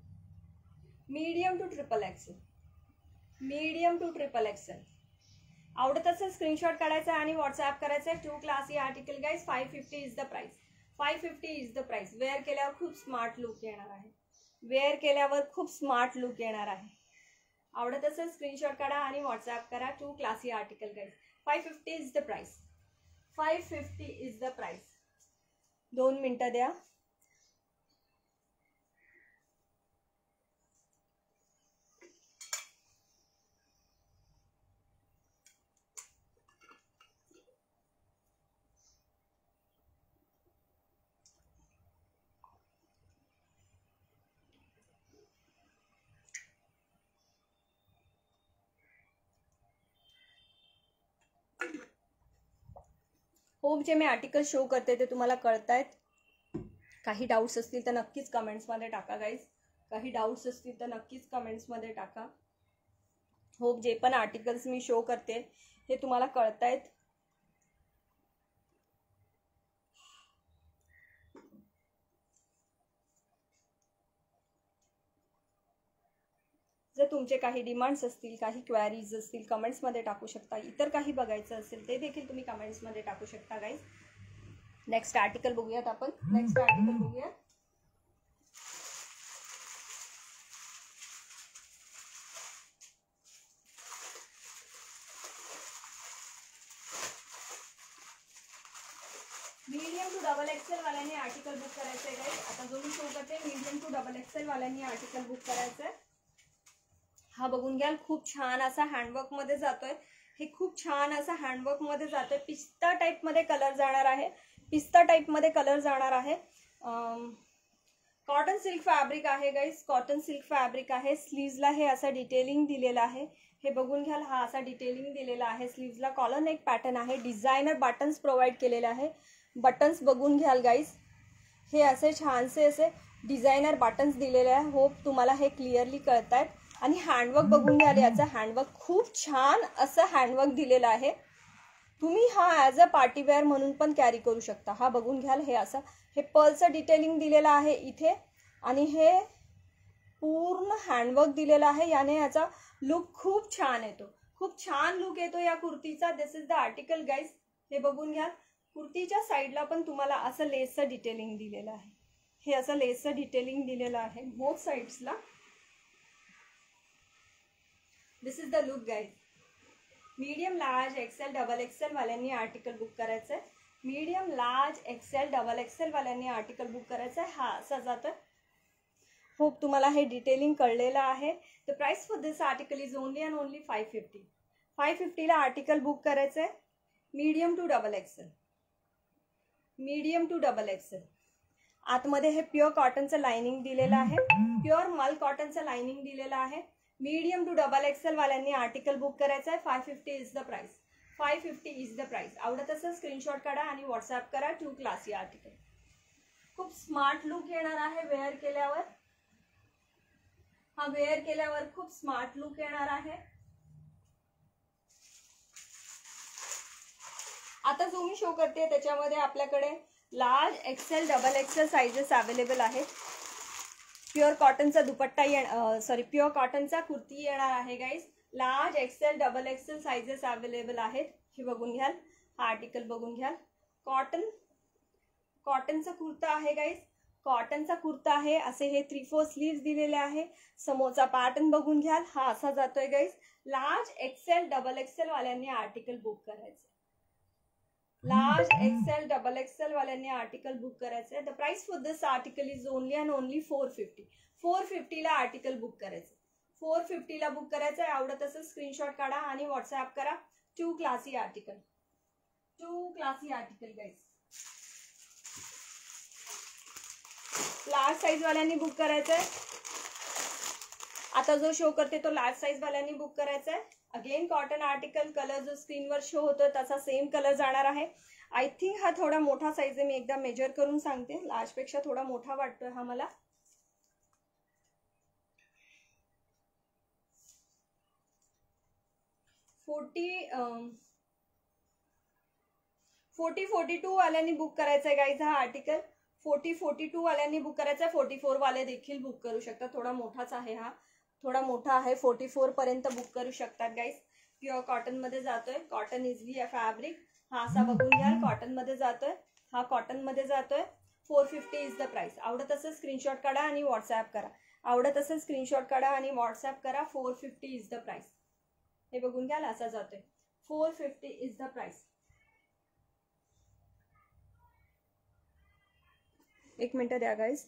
Medium to triple XL. Medium to triple XL. आवडत असेल स्क्रीनशॉट काढायचा आणि व्हॉट्सअप करायचा आहे. Too classy article guys. Five fifty is the price. Five fifty is the price. Wear केल्यावर खूप स्मार्ट लुक येणार आहे. वेअर केल्यावर खूप स्मार्ट लुक येणार आहे. आवडत असेल स्क्रीनशॉट काढा आणि व्हॉट्सअप करा. Too classy article guys. Five fifty is the price. Five fifty is the price. दोन मिनटं द्या. होप जे मी आर्टिकल शो करते ते तुम्हाला कळतायत. काही डाऊट्स असतील तर नक्कीच कमेंट्समध्ये टाका गाईज. काही डाऊट्स असतील तर नक्कीच कमेंट्समध्ये टाका. होप जे पण आर्टिकल्स मी शो करते हे तुम्हाला कळतायत. जर तुमचे काही डिमांड्स असतील, काही क्वेरीज असतील कमेंट्समध्ये टाकू शकता. इतर काही बघायचं असेल ते देखील तुम्ही कमेंट्समध्ये टाकू शकता गाईज. नेक्स्ट आर्टिकल बघूयात आपण. नेक्स्ट आर्टिकल बघूया. मीडियम टू डबल एक्सेल वाल्यांनी आर्टिकल बुक करायचं आहे गाईज. आता जो मी शो करते मीडियम टू डबल एक्सेल वाल्यांनी आर्टिकल बुक करायचं आहे. हा बघून घ्याल खूप छान असा हँडवर्क मध्ये जातोय. हे खूप छान असा हँडवर्क मध्ये जातोय. पिस्ता टाइप मध्ये कलर जाणार आहे. पिस्ता टाइप मध्ये कलर जाणार आहे. कॉटन सिल्क फॅब्रिक आहे गाईज. कॉटन सिल्क फॅब्रिक आहे. स्लीव्जला हे असं डिटेलिंग दिलेलं आहे. हे बघून घ्याल. हा असा डिटेलिंग दिलेला आहे. स्लीव्जला कॉलर नेक पॅटर्न आहे. डिझायनर बटन्स प्रोव्हाइड केलेले आहे. बटन्स बघून घ्याल गाईज. हे असे छानसे असे डिझायनर बटन्स दिलेले आहे. होप तुम्हाला हे क्लिअरली कळतायत. आणि हँडवर्क बघून घ्याल. याचा हँडवर्क खूप छान असं हँडवर्क दिलेलं आहे. तुम्ही हा ॲज अ पार्टीवेअर म्हणून पण कॅरी करू शकता. हा बघून घ्याल. हे असं हे पर्लचं डिटेलिंग दिलेलं आहे इथे आणि हे पूर्ण हँडवर्क दिलेलं आहे. याने याचा लुक खूप छान येतो. खूप छान लुक येतो या कुर्तीचा. This is the article guys. हे बघून घ्याल. कुर्तीच्या साईडला पण तुम्हाला असं लेसचं डिटेलिंग दिलेलं आहे. हे असं लेसचं डिटेलिंग दिलेलं आहे बोथ साईड्सला. This is the look guys. Medium large XL double XL वाल्यांनी आर्टिकल बुक करायचं आहे. Medium large XL double XL वाल्यांनी आर्टिकल बुक करायचं आहे. हा असा जातोय. होप तुम्हाला हे डिटेलिंग कळलेलं आहे. The price for this article is only and only five fifty. Five फिफ्टीला आर्टिकल बुक करायचं आहे. Medium to double XL. Medium to double XL. आतमध्ये हे प्युअर कॉटनचं लाइनिंग दिलेलं आहे. प्युअर मल कॉटनचं लाइनिंग दिलेलं आहे. मीडियम टू डबल एक्सेल वाल्यांनी आर्टिकल बुक करायचं आहे. Five fifty is the price. Five fifty is the price. आवडत असेल स्क्रीनशॉट काढा आणि व्हॉट्सअप करा. Too classy article. खूप स्मार्ट लुक येणार आहे वेअर केल्यावर. हा वेअर केल्यावर खूप स्मार्ट लुक येणार आहे. आता जो मी शो करते त्याच्यामध्ये आपल्याकडे large XL double XL sizes available आहेत. प्युअर कॉटनचा दुपट्टा ये सॉरी प्युअर कॉटनचा कुर्ती येणार आहे guys. Large XL double XL sizes available आहेत. हे बघून घ्याल. हा आर्टिकल बघून घ्याल. कॉटन कॉटनचा कुर्ता आहे गाईज. कॉटनचा कुर्ता आहे. असे हे थ्री फोर स्लीव्स दिलेले आहे. समोरचा पॅटर्न बघून घ्याल. हा असा जातोय guys. Large XL double XL वाल्यांनी आर्टिकल बुक करायचं. लार्ज एक्सेल डबल एक्सेल वाल्यांनी आर्टिकल बुक करायचं आहे. The price for this article is only and only four fifty. Four फिफ्टीला आर्टिकल बुक करायचं. फोर फिफ्टीला बुक करायचं आहे. आवडत असेल स्क्रीनशॉट काढा आणि व्हॉट्सअप करा. Too classy article. Too classy article guys. Large size वाल्यांनी बुक करायचं आहे. आता जो शो करते तो लार्ज साईज वाल्यांनी बुक करायचा आहे. Again cotton article. कलर जो स्क्रीनवर शो होतो त्याचा सेम कलर जाणार आहे. आय थिंक हा थोडा मोठा साईज आहे. मी एकदा मेजर करून सांगते. लार्ज पेक्षा थोडा मोठा वाटतोय हा मला. फोर्टी फोर्टी फोर्टी टू वाल्यांनी बुक करायचा आहे गाईज हा आर्टिकल. फोर्टी फोर्टी टू वाल्यांनी बुक करायचा आहे. फोर्टी फोर वाले देखील बुक करू शकतात. थोडा मोठाच आहे हा. थोडा मोठा आहे. फोर्टी फोर पर्यंत बुक करू शकतात गाईज. प्युअर कॉटन मध्ये जातोय. Cotton easily fabric. हा असा बघून घ्याल कॉटन मध्ये जातोय. हा कॉटन मध्ये जातोय. Four fifty is the price. आवडत असेल स्क्रीनशॉट काढा आणि व्हॉट्सअप करा. आवडत असेल स्क्रीनशॉट काढा आणि व्हॉट्सअप करा. Four fifty is the price. हे बघून घ्याल असा जातोय. Four fifty is the price. एक मिनिट द्या गाईज.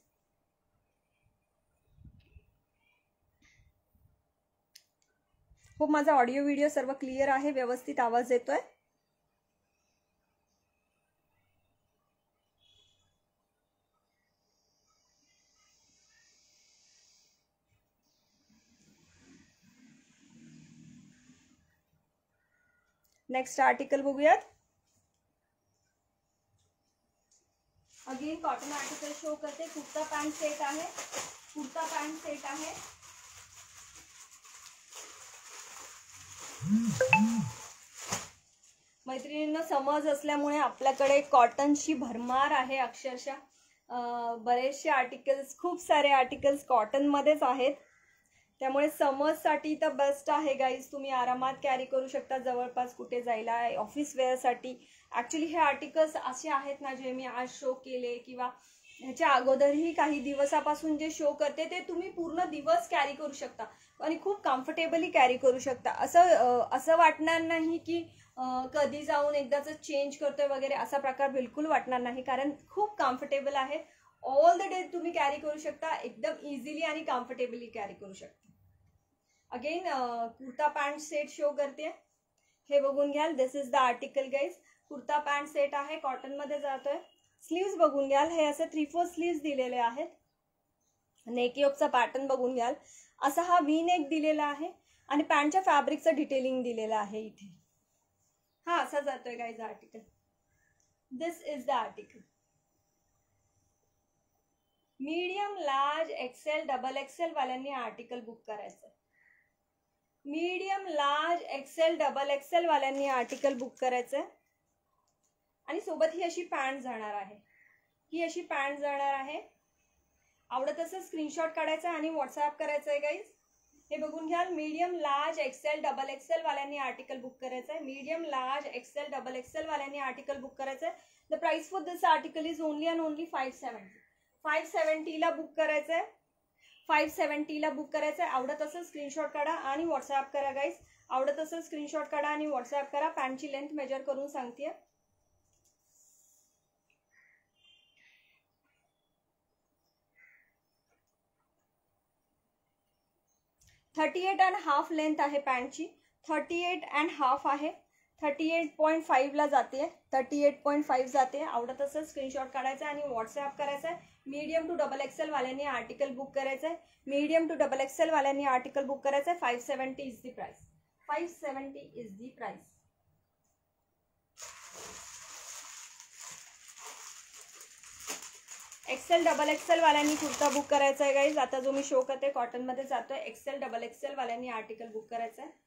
खूप माझा ऑडिओ व्हिडिओ सर्व क्लिअर आहे. व्यवस्थित आवाज येतोय. नेक्स्ट आर्टिकल बघूयात. अगेन कॉटन आर्टिकल शो करते. कुर्ता पॅन्ट सेट आहे. कुर्ता पॅन्ट सेट आहे. मैत्रिणींना समज असल्यामुळे आपल्याकडे कॉटनची भरमार आहे. अक्षरशः बरेचसे आर्टिकल्स, खूप सारे आर्टिकल्स कॉटन मध्येच आहेत. त्यामुळे समजसाठी तर बेस्ट आहे गाईज. तुम्ही आरामात कॅरी करू शकता जवळपास कुठे जायला, ऑफिस वेअरसाठी. ॲक्च्युली हे आर्टिकल्स असे आहेत ना जे मी आज शो केले किंवा ह्याच्या अगोदरही काही दिवसापासून जे शो करते ते तुम्ही पूर्ण दिवस कॅरी करू शकता आणि खूप कम्फर्टेबली कॅरी करू शकता. असं असं वाटणार नाही की कधी जाऊन एकदाच चेंज करतोय वगैरे, असा प्रकार बिलकुल वाटणार नाही. कारण खूप कम्फर्टेबल आहे. ऑल द डे तुम्ही कॅरी करू शकता. एकदम इझिली आणि कम्फर्टेबली कॅरी करू शकता. Again kurta pant set show करते. हे बघून घ्याल. This is the article guys. Kurta pant set आहे. कॉटन मध्ये जातोय. स्लीव्स बघून घ्याल. हे असे थ्री फोर स्लीव्स दिलेले आहेत. नेक योकचा पॅटर्न बघून घ्याल. असा हा व्ही नेक दिलेला आहे आणि पॅन्टच्या फॅब्रिकचं डिटेलिंग दिलेलं आहे इथे. हा असा जातोय guys article. This is the article. Medium, large, XL, double XL वाल्यांनी आर्टिकल बुक करायचं. Medium, large, XL, double XL वाल्यांनी आर्टिकल बुक करायचं. आणि सोबत ही अशी पॅन्ट जाणार आहे. ही अशी पॅन्ट जाणार आहे. आवडत असेल स्क्रीनशॉट काढायचा आणि व्हॉट्सअप करायचं आहे गाईज. हे बघून घ्याल. Medium, large, XL, double XL वाल्यांनी आर्टिकल बुक करायचं आहे. Medium, large, XL, double XL वाल्यांनी आर्टिकल बुक करायचं आहे. The price for this article is only and only five seventy. Five सेवन्टीला बुक करायचं आहे. फाईव्ह सेवन्टीला बुक करायचं आहे. आवडत असेल स्क्रीनशॉट काढा आणि व्हॉट्सअप करा गाईज. आवडत असेल स्क्रीनशॉट काढा आणि व्हॉट्सअप करा. पॅन्टची लेंथ मेजर करून सांगते. Thirty eight and half length आहे पॅन्टची. थर्टी एट अँड हाफ आहे. थर्टी एट पॉईंट फाईव्हला जाते. थर्टी एट पॉईंट फाईव्ह जाते. आवडत असेल स्क्रीनशॉट काढायचा आणि व्हॉट्सअप करायचा आहे. मीडियम टू डबल एक्सेल वाल्यांनी आर्टिकल बुक करायचं आहे. मीडियम टू डबल एक्सेल वाल्यांनी आर्टिकल बुक करायचं आहे. Five seventy is the price. Five seventy is the price. XL double XL वाल्यांनी कुर्ता बुक करायचा आहे गाईज. आता जो मी शो करते कॉटन मध्ये जातोय. एक्सेल डबल एक्सेल वाल्यांनी आर्टिकल बुक करायचं आहे.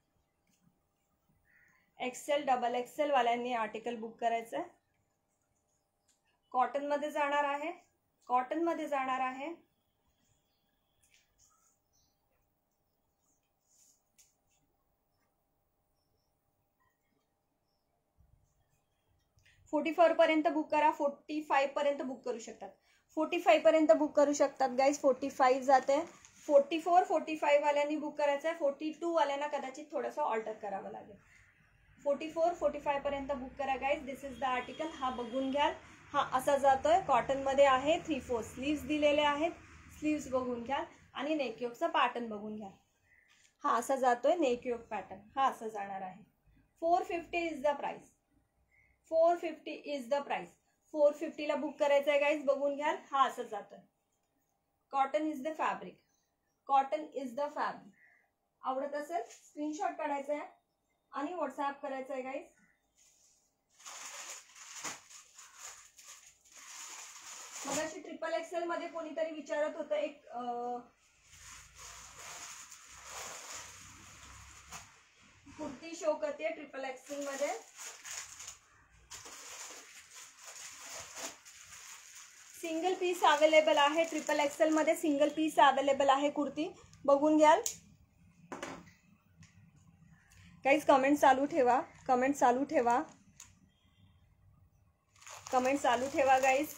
एक्सेल डबल एक्सेल वाल्यांनी आर्टिकल बुक करायचं आहे. कॉटन मध्ये जाणार आहे. कॉटन मध्ये जाणार आहे. फोर्टी फोर पर्यंत बुक करा. फोर्टी फाईव्ह पर्यंत बुक करू शकतात. फोर्टी फाईव्ह पर्यंत बुक करू शकतात गाईज. फोर्टी फाईव्ह जाते. फोर्टी फोर फोर्टी फाईव्ह वाल्यांनी बुक करायचं आहे. फोर्टी टू वाल्यांना कदाचित थोडंसं ऑल्टर करावं लागेल. फोर्टी फोर फोर्टी फाईव्ह पर्यंत बुक करा guys. This is the article. हा बघून घ्याल. हा असा जातोय. कॉटन मध्ये आहे. थ्री फोर स्लीव्स दिलेले आहेत. स्लीव्स बघून घ्याल आणि नेकयोकचा पॅटर्न बघून घ्याल. हा असा जातोय नेकयोक पॅटर्न. हा असा जाणार आहे. Four fifty is the price. Four fifty is the price. Four फिफ्टीला बुक करायचं आहे गाईज. बघून घ्याल. हा असं जातोय. Cotton is the fabric. Cotton is the fabric. आवडत असेल स्क्रीनशॉट काढायचा आहे आणि व्हॉट्सअप करायचं आहे गाईज. मगाशी ट्रिपल एक्सेल मध्ये कोणीतरी विचारत होतं एक कुर्ती शो करते ट्रिपल एक्सेल मध्ये. सिंगल पीस अवेलेबल आहे. ट्रिपल एक्सेल मध्ये सिंगल पीस अवेलेबल आहे कुर्ती. बघून घ्याल. गाइज कमेंट चालू ठेवा, कमेंट चालू ठेवा, कमेंट चालू ठेवा गाइज.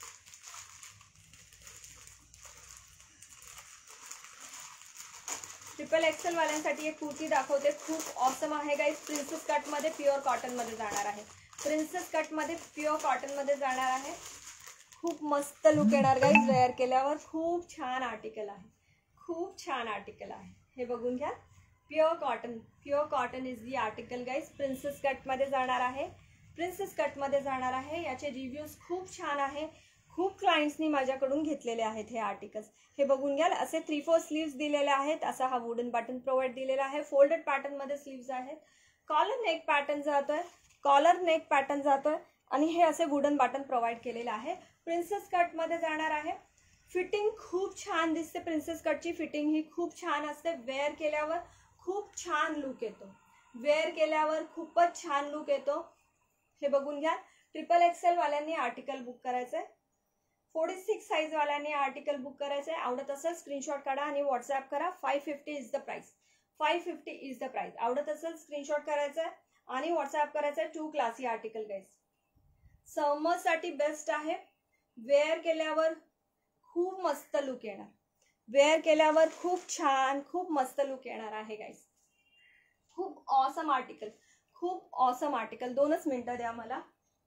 ट्रिपल एक्सेल वाल्यांसाठी एक कुर्ती दाखवते, खूप ऑसम आहे गाइज. प्रिन्सेस कट मध्ये प्युअर कॉटन मध्ये जाणार आहे. प्रिन्सेस कट मध्ये प्युअर कॉटन मध्ये जाणार आहे. खूप मस्त लुक येणार गाइज वेअर केल्यावर. खूप छान आर्टिकल आहे, खूप छान आर्टिकल आहे. हे बघून घ्या. Pure cotton, pure cotton is the article guys. Princess cut मध्ये जाणार आहे, प्रिन्सेस कट मध्ये जाणार आहे. याचे रिव्ह्यूज खूप छान आहे. खूप क्लायंट्सनी माझ्याकडून घेतलेले आहेत हे आर्टिकल्स. हे बघून घ्याल. असे थ्री फोर स्लीव्स दिलेले आहेत. असा हा वुडन बटन प्रोव्हाइड दिलेला आहे. फोल्डेड पॅटर्न मध्ये स्लीव्स आहेत. कॉलर नेक पॅटर्न जातोय, कॉलर नेक पॅटर्न जातोय आणि हे असे वुडन बटन प्रोव्हाइड केलेले आहे. प्रिन्सेस कट मध्ये जाणार आहे. फिटिंग खूप छान दिसते. प्रिन्सेस कटची फिटिंग ही खूप छान असते. वेअर केल्यावर खूप छान लुक येतो. वेअर केल्यावर खूपच छान लुक येतो. हे बघून घ्या. ट्रिपल एक्सेल वाल्यांनी आर्टिकल बुक करायचंय. फोर्टी सिक्स साईज वाल्यांनी आर्टिकल बुक करायचंय. आवडत असेल स्क्रीनशॉट काढा आणि व्हॉट्सअप करा. Five fifty is the price. Five fifty is the price. आवडत असेल स्क्रीनशॉट करायचा आणि व्हॉट्सअप करायचंय. Too classy article guys. Summer साठी बेस्ट आहे. वेअर केल्यावर खूप मस्त लुक येणार. वेअर केल्यावर खूप छान, खूप मस्त लुक येणार आहे गाइस. खूप ऑसम आर्टिकल, खूप ऑसम आर्टिकल. दोनच मिनिटं द्या मला.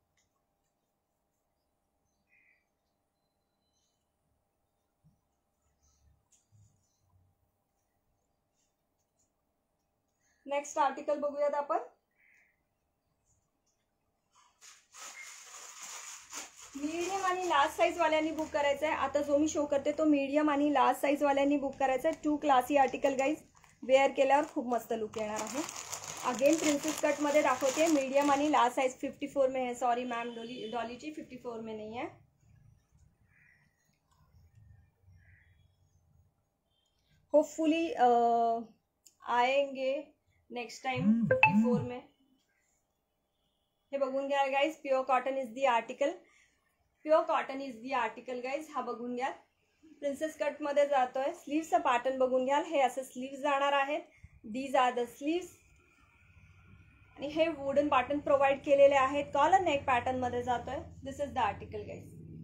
नेक्स्ट आर्टिकल बघूयात आपण. मीडियम आणि लार्ज साईज वाल्यांनी बुक करायचं आहे. आता जो मी शो करते तो मीडियम आणि लार्ज साईज वाल्यांनी बुक करायचा आहे. Too classy article guys. Wear केल्यावर खूप मस्त लुक येणार आहे. अगेन प्रिंसेस कट मध्ये दाखवते. मीडियम आणि लार्ज साइज फिफ्टी फोर में है. Sorry ma'am, Dolly Dolly ji fifty four में नहीं है. होपफुली आएंगे नेक्स्ट टाइम फिफ्टी फोर में. हे बघून घ्या guys. Pure cotton is the article. Pure cotton is the article guys. हा बघून घ्या. प्रिन्सेस कट मध्ये जातोय. स्लीव्सचा पॅटर्न बघून घ्याल. हे असे स्लीव्स जाणार आहेत. दीज आर द स्लीव्स आणि हे वुडन बटन प्रोव्हाइड केलेले आहेत. कॉलर नेक पॅटर्न मध्ये जातोय. This is the article guys.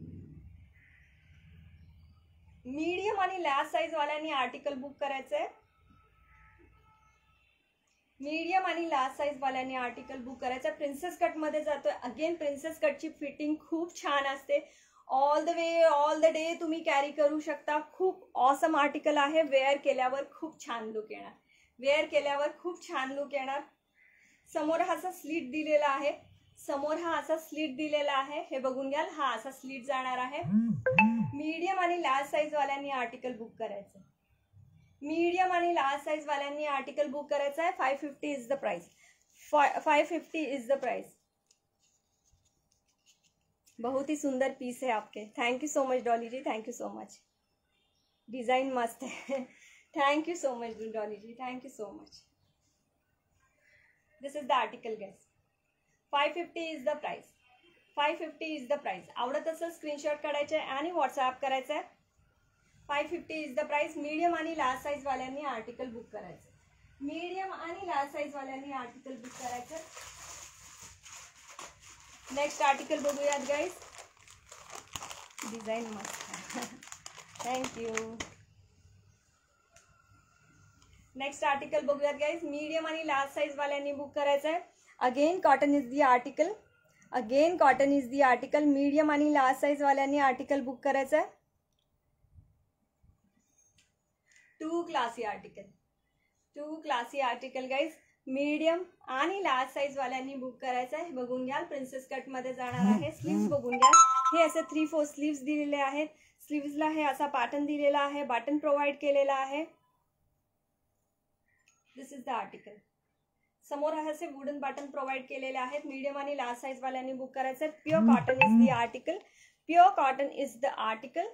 Medium आणि लार्ज साईज वाल्यांनी आर्टिकल बुक करायचंय. मीडियम आणि लार्ज साईज वाल्यांनी आर्टिकल बुक करायचं. प्रिन्सेस कट मध्ये जातोय. अगेन प्रिन्सेस कटची फिटिंग खूप छान असते. All the way, all the day तुम्ही कॅरी करू शकता. खूप ऑसम आर्टिकल आहे. वेअर केल्यावर खूप छान लुक येणार. वेअर केल्यावर खूप छान लुक येणार. समोर हा असा स्लीट दिलेला आहे. समोर हा असा स्लीट दिलेला आहे. हे बघून घ्याल. हा असा स्लीट जाणार आहे. मीडियम आणि लार्ज साईज वाल्यांनी आर्टिकल बुक करायचं. मीडियम आणि लार्ज साइज वाल्यांनी आर्टिकल बुक करायचा आहे. Five fifty is the price. Five fifty is the price. बहुत ही सुंदर पीस है आपके. Thank you so much Dolly ji, thank you so much. Design मस्त है. Thank you so much Dolly ji, thank you so much. This is the article guys. Five fifty is the price. Five fifty is the price. आवडत असेल screenshot काढायचे आणि WhatsApp करायचं आहे. Five fifty is the price. Medium आणि large size वाल्यांनी article book करायचं. Medium आणि लार्ज साईज वाल्यांनी आर्टिकल बुक करायचं. नेक्स्ट आर्टिकल बघूयात गाइस. डिझाईन मस्त. थँक्यू. नेक्स्ट आर्टिकल बघूयात गाइस. मीडियम आणि लार्ज साईज वाल्यांनी बुक करायचं आहे. Again cotton is the article. Again cotton is the article. Medium आणि लार्ज साईज वाल्यांनी आर्टिकल बुक करायचं आहे. Too classy article. Too classy article guys. Medium आणि लार्ज साईज वाल्यांनी बुक करायचं आहे. बघून घ्याल. प्रिन्सेस कट मध्ये जाणार आहे. स्लीव्स बघून घ्या. हे असे थ्री फोर स्लीव्स दिलेले आहेत. स्लीव्सला हे असा पॅटर्न दिलेला आहे. बटन प्रोव्हाइड केलेला आहे. This is the article. समोर असे वुडन बटन प्रोव्हाइड केलेले आहेत. मीडियम आणि लार्ज साईज वाल्यांनी बुक करायचं आहे. Pure cotton is the article. Pure cotton is the article.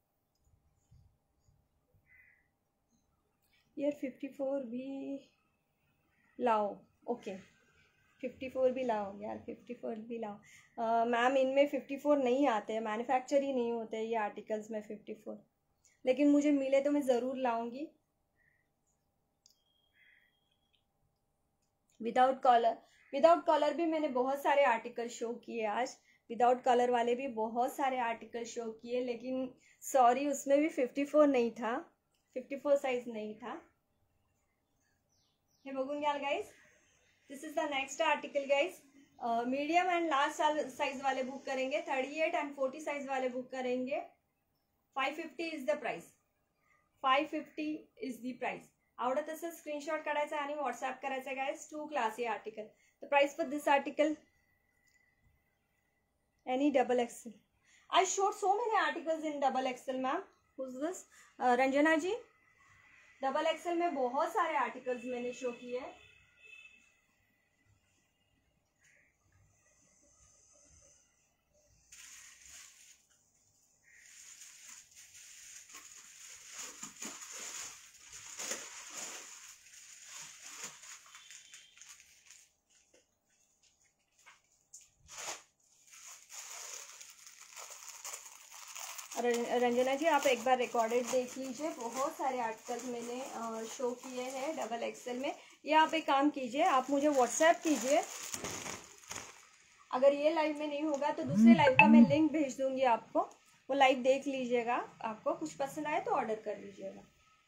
यार फिफ्टी फोर भी लाओ. ओके, फिफ्टी फोर भी लाओ यार. फिफ्टी फोर भी लाओ मैम. इनमें फिफ्टी फोर नहीं आते हैं. मैन्युफैक्चर ही नहीं होते ये आर्टिकल्स में फिफ्टी फोर. लेकिन मुझे मिले तो मैं ज़रूर लाऊंगी. विदाउट कॉलर, विदाउट कॉलर भी मैंने बहुत सारे आर्टिकल शो किए आज, विदाउट कॉलर वाले भी बहुत सारे आर्टिकल शो किए, लेकिन सॉरी उसमें भी फिफ्टी फोर नहीं था, फिफ्टी फोर साइज नहीं था. हे बघून घ्याल guys. This is the next article guys. Medium and large size वाले बुक करेंगे, thirty eight and forty size वाले बुक करेंगे. Five fifty is the price, five fifty is the price. आवडत असेल स्क्रीनशॉट काढायचा आणि व्हॉट्सअप करायचा guys. Too classy article. The price for this article any double X L. I showed so many articles in double X L, ma'am. Who's this? uh, Ranjana ji. Double XL में बहुत सारे articles मैंने show किए. रंजना जी आप एक बार recorded देख लीजिए, बहुत सारे आर्टिकल्स मैंने शो किए हैं डबल एक्सएल में. ये आप एक काम कीजिए, आप मुझे व्हाट्सएप कीजिए. अगर ये लाइव में नहीं होगा तो दूसरे लाइव का मैं लिंक भेज दूंगी आपको, वो लाइव देख लीजिएगा. आपको कुछ पसंद आए तो ऑर्डर कर लीजिएगा.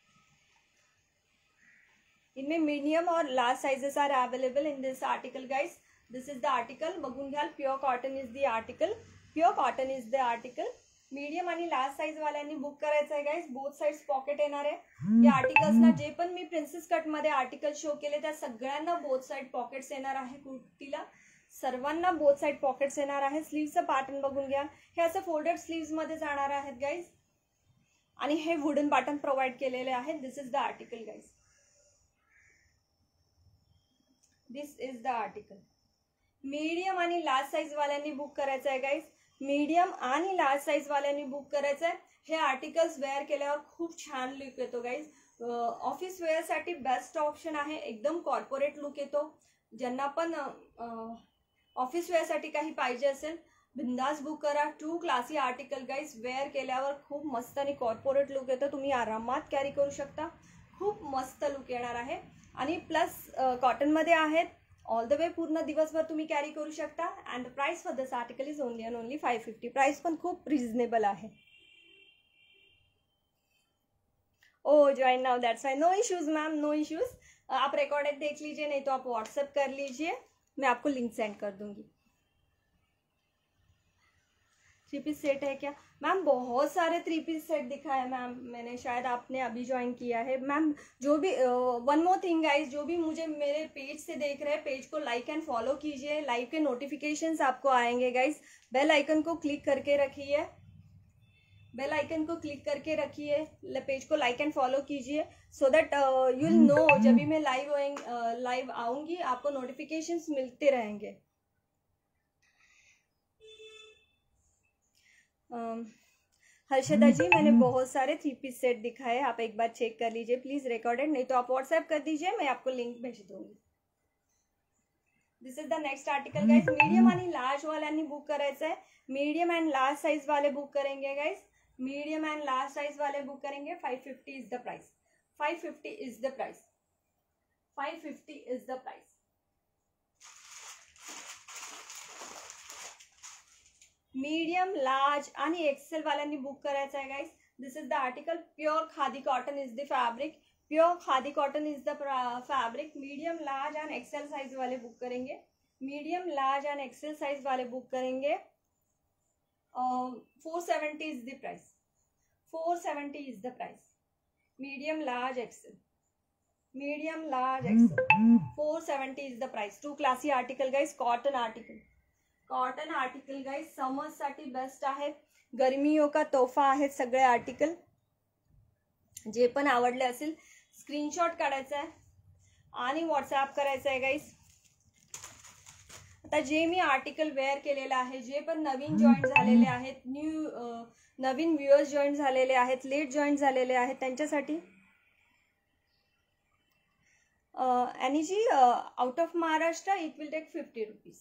इनमें मीडियम और large sizes are available in this article guys. This is the article. बघून घ्याल. Pure cotton is the article. Pure cotton is the article. Medium आणि लार्ज साइज वाल्यांनी बुक करायचं आहे गाइस. बोथ साइड्स पॉकेट येणार आहे. या आर्टिकल्सना जे पण मी प्रिन्सेस कट मध्ये आर्टिकल शो केले त्या सगळ्यांना बोथ साइड पॉकेट्स येणार आहे. कुर्तीला सर्वांना बोथ साइड पॉकेट्स येणार आहे. स्लीव्हचं पॅटर्न बघून घ्या. हे असं फोल्डेड स्लीव्स मध्ये जाणार आहेत गाइस आणि हे वुडन बटन प्रोव्हाइड केलेले आहेत. This is the article guys. This is the article. Medium आणि लार्ज साइज वाल्यांनी बुक करायचं आहे गाइस. मीडियम आणि लार्ज साइज वाल्यांनी बुक करायचं आहे. हे आर्टिकल्स वेअर केल्यावर खूप छान लुक येतो गाइज. ऑफिस वेअरसाठी बेस्ट ऑप्शन आहे. एकदम कॉर्पोरेट लुक येतो. ज्यांना पण ऑफिस वेअरसाठी काही पाहिजे असेल बिंदास बुक करा. Too classy article guys. Wear केल्यावर खूप मस्त आणि कॉर्पोरेट लुक येतो. तुम्ही आरामात कॅरी करू शकता. खूप मस्त लुक येणार आहे आणि प्लस कॉटनमध्ये आहेत. ऑल द वे पूर्ण दिवसभर तुम्ही कॅरी करू शकता. And the price for this article is only and only five fifty. Price पण खूप रिजनेबल आहे. Oh join now, that's why. No issues ma'am, no issues. आप रिकॉर्डेड देख लीजिए, नहीं तो आप व्हाट्सएप कर लीजिए, मैं आपको लिंक सेंड कर दूंगी. थ्री पीस सेट है क्या मैम? बहुत सारे थ्री पीस सेट दिखाए मैम मैंने, शायद आपने अभी ज्वाइन किया है मैम. जो भी वन मोर थिंग गाइज, जो भी मुझे मेरे पेज से देख रहे हैं, पेज को लाइक एंड फॉलो कीजिए. लाइव के नोटिफिकेशंस आपको आएंगे गाइज. बेल आइकन को क्लिक करके रखिए, बेल आइकन को क्लिक करके रखिए. पेज को लाइक एंड फॉलो कीजिए so that you will know जब भी मैं लाइव लाइव आऊंगी आपको नोटिफिकेशंस मिलते रहेंगे. Um, हर्षदा जी मैंने बहुत सारे थ्री पीस सेट दिखाए, आप एक बार चेक कर लीजिए प्लीज. रिकॉर्डेड नहीं तो आप व्हाट्सएप कर दीजिए, मैं आपको लिंक भेज दूंगी. This is the next article guys. Medium आणि लार्ज वाल्यांनी बुक करायचं आहे. मीडियम एंड लार्ज साइज वाले बुक करेंगे guys. Medium and large size वाले बुक करेंगे. Five fifty is the price. Five fifty is the price. Five fifty is the price. Medium large आणि XL वाल्यांनी book करायचं आहे guys. This is the article. Pure khadi cotton is the fabric. Pure khadi cotton is the fabric. Medium large and XL size वाले book करेंगे. Medium large and XL size वाले book करेंगे. Four seventy is the price. Four seventy is the price. Medium large XL. Medium large XL. Four seventy is the price. Too classy article guys. Cotton article. Cotton article guys summer साठी best आहेत. गर्मियों का तोहफा आहेत सगळे article. जे पण आवडले असेल स्क्रीनशॉट काढायचा आहे आणि व्हॉट्सअप करायचं आहे गाइस. आता जे मी आर्टिकल वेअर केलेलं आहे, जे पण नवीन जॉईन झालेले आहेत, न्यू नवीन व्ह्युअर्स जॉईन झालेले आहेत, लेट जॉईन झालेले आहेत, त्यांच्यासाठी आणि जी out of Maharashtra it will take fifty rupees.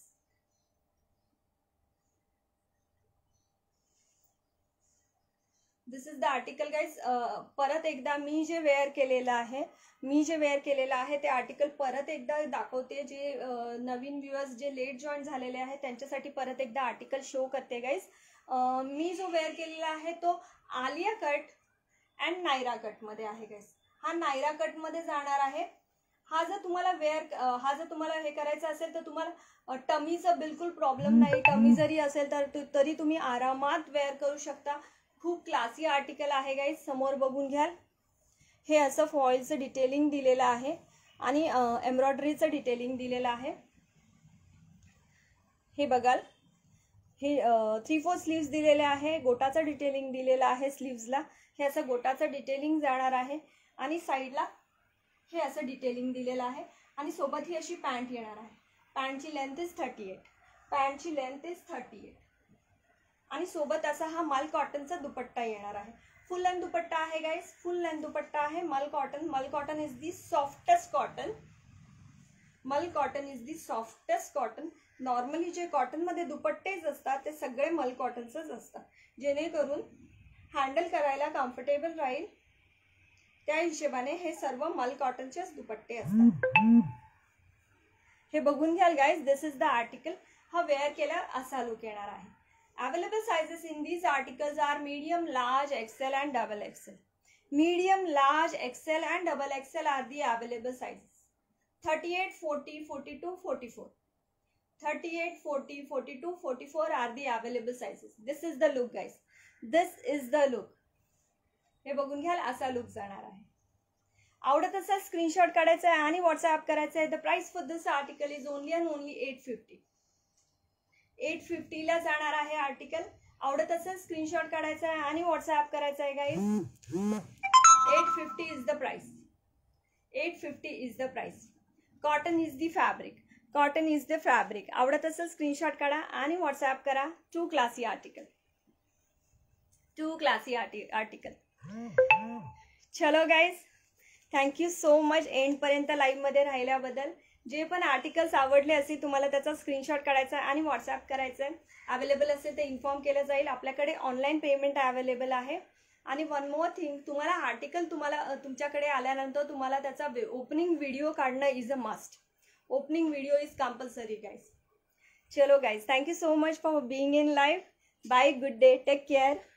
This is the article guys. परत एकदा मी जे वेअर केलेलं आहे मी जे वेअर केलेलं आहे ते आर्टिकल परत एकदा दाखवते. जे नवीन व्ह्युअर्स जे लेट जॉईन झालेले आहेत त्यांच्यासाठी परत एकदा आर्टिकल शो करते गाईज. मी जो वेअर केलेला आहे तो आलिया कट अँड नायरा कटमध्ये आहे गाईज. हा नायरा कटमध्ये जाणार आहे. हा जर तुम्हाला वेअर हा जर तुम्हाला हे करायचं असेल तर तुम्हाला टमीचा बिलकुल प्रॉब्लेम नाही. टमी जरी असेल तर तरी तुम्ही आरामात वेअर करू शकता. खूप क्लासी आर्टिकल आहे गाईज. समोर बघून घ्याल. हे असं फॉइलचं डिटेलिंग दिलेलं आहे आणि एम्ब्रॉयडरीचं डिटेलिंग दिलेलं आहे. हे बघाल. हे थ्री फोर स्लीव्स दिलेले आहे. गोटाचं डिटेलिंग दिलेलं आहे स्लीव्सला. हे असं गोटाचं डिटेलिंग जाणार आहे आणि साईडला हे असं डिटेलिंग दिलेलं आहे आणि सोबत ही अशी पॅन्ट येणार आहे. पॅन्टची लेंथ इज थर्टी एट पॅन्टची लेंथ इज थर्टी एट आणि सोबत असा हा मल कॉटनचा दुपट्टा येणार आहे. फुल लेंथ दुपट्टा आहे गाईज. फुल लेंथ दुपट्टा आहे. Mul cotton. Mul cotton is the softest cotton. Mul cotton is the softest cotton. Normally जे कॉटनमध्ये दुपट्टेच असतात ते सगळे मल कॉटनचंच असतात, जेणेकरून हँडल करायला कम्फर्टेबल राहील त्या हिशोबाने हे सर्व मल कॉटनचेच दुपट्टे असतात. हे बघून घ्याल guys. This is the article. हा वेअर केल्यावर असा लुक येणार आहे. Available sizes in these articles are medium, large, X L and double X L. Medium, large, X L and double X L are the available sizes. thirty-eight, forty, forty-two, forty-four. thirty-eight, forty, forty-two, forty-four are the available sizes. This is the look guys. This is the look. हे बघून घ्याल. असा look जाणार आहे. आवडत असेल screenshot काढायचा आहे आणि व्हॉट्सअप करायचा आहे. The price for this article is only and only eight fifty. Eight फिफ्टीला जाणार आहे आर्टिकल. आवडत असेल स्क्रीनशॉट काढायचा आहे आणि व्हॉट्सअप करायचा आहे guys. Eight fifty is the price. Eight fifty is the price. Cotton is the fabric. Cotton is the fabric. आवडत असेल स्क्रीनशॉट काढा आणि व्हॉट्सअप करा. Too classy article. Too classy article. चलो गाईज, थँक्यू सो मच एंडपर्यंत लाईव्हमध्ये राहिल्याबद्दल. जे पण आर्टिकल्स आवडले असतील तुम्हाला त्याचा स्क्रीनशॉट काढायचा आणि व्हॉट्सअप करायचा आहे. अवेलेबल असेल ते इन्फॉर्म केलं जाईल. आपल्याकडे ऑनलाईन पेमेंट अवेलेबल आहे. आणि वन मोर थिंग, तुम्हाला आर्टिकल तुम्हाला तुमच्याकडे आल्यानंतर तुम्हाला त्याचा ओपनिंग व्हिडिओ काढणं is a must. Opening video is compulsory guys. चलो guys, thank you so much for being in live. Bye. Good day. Take care.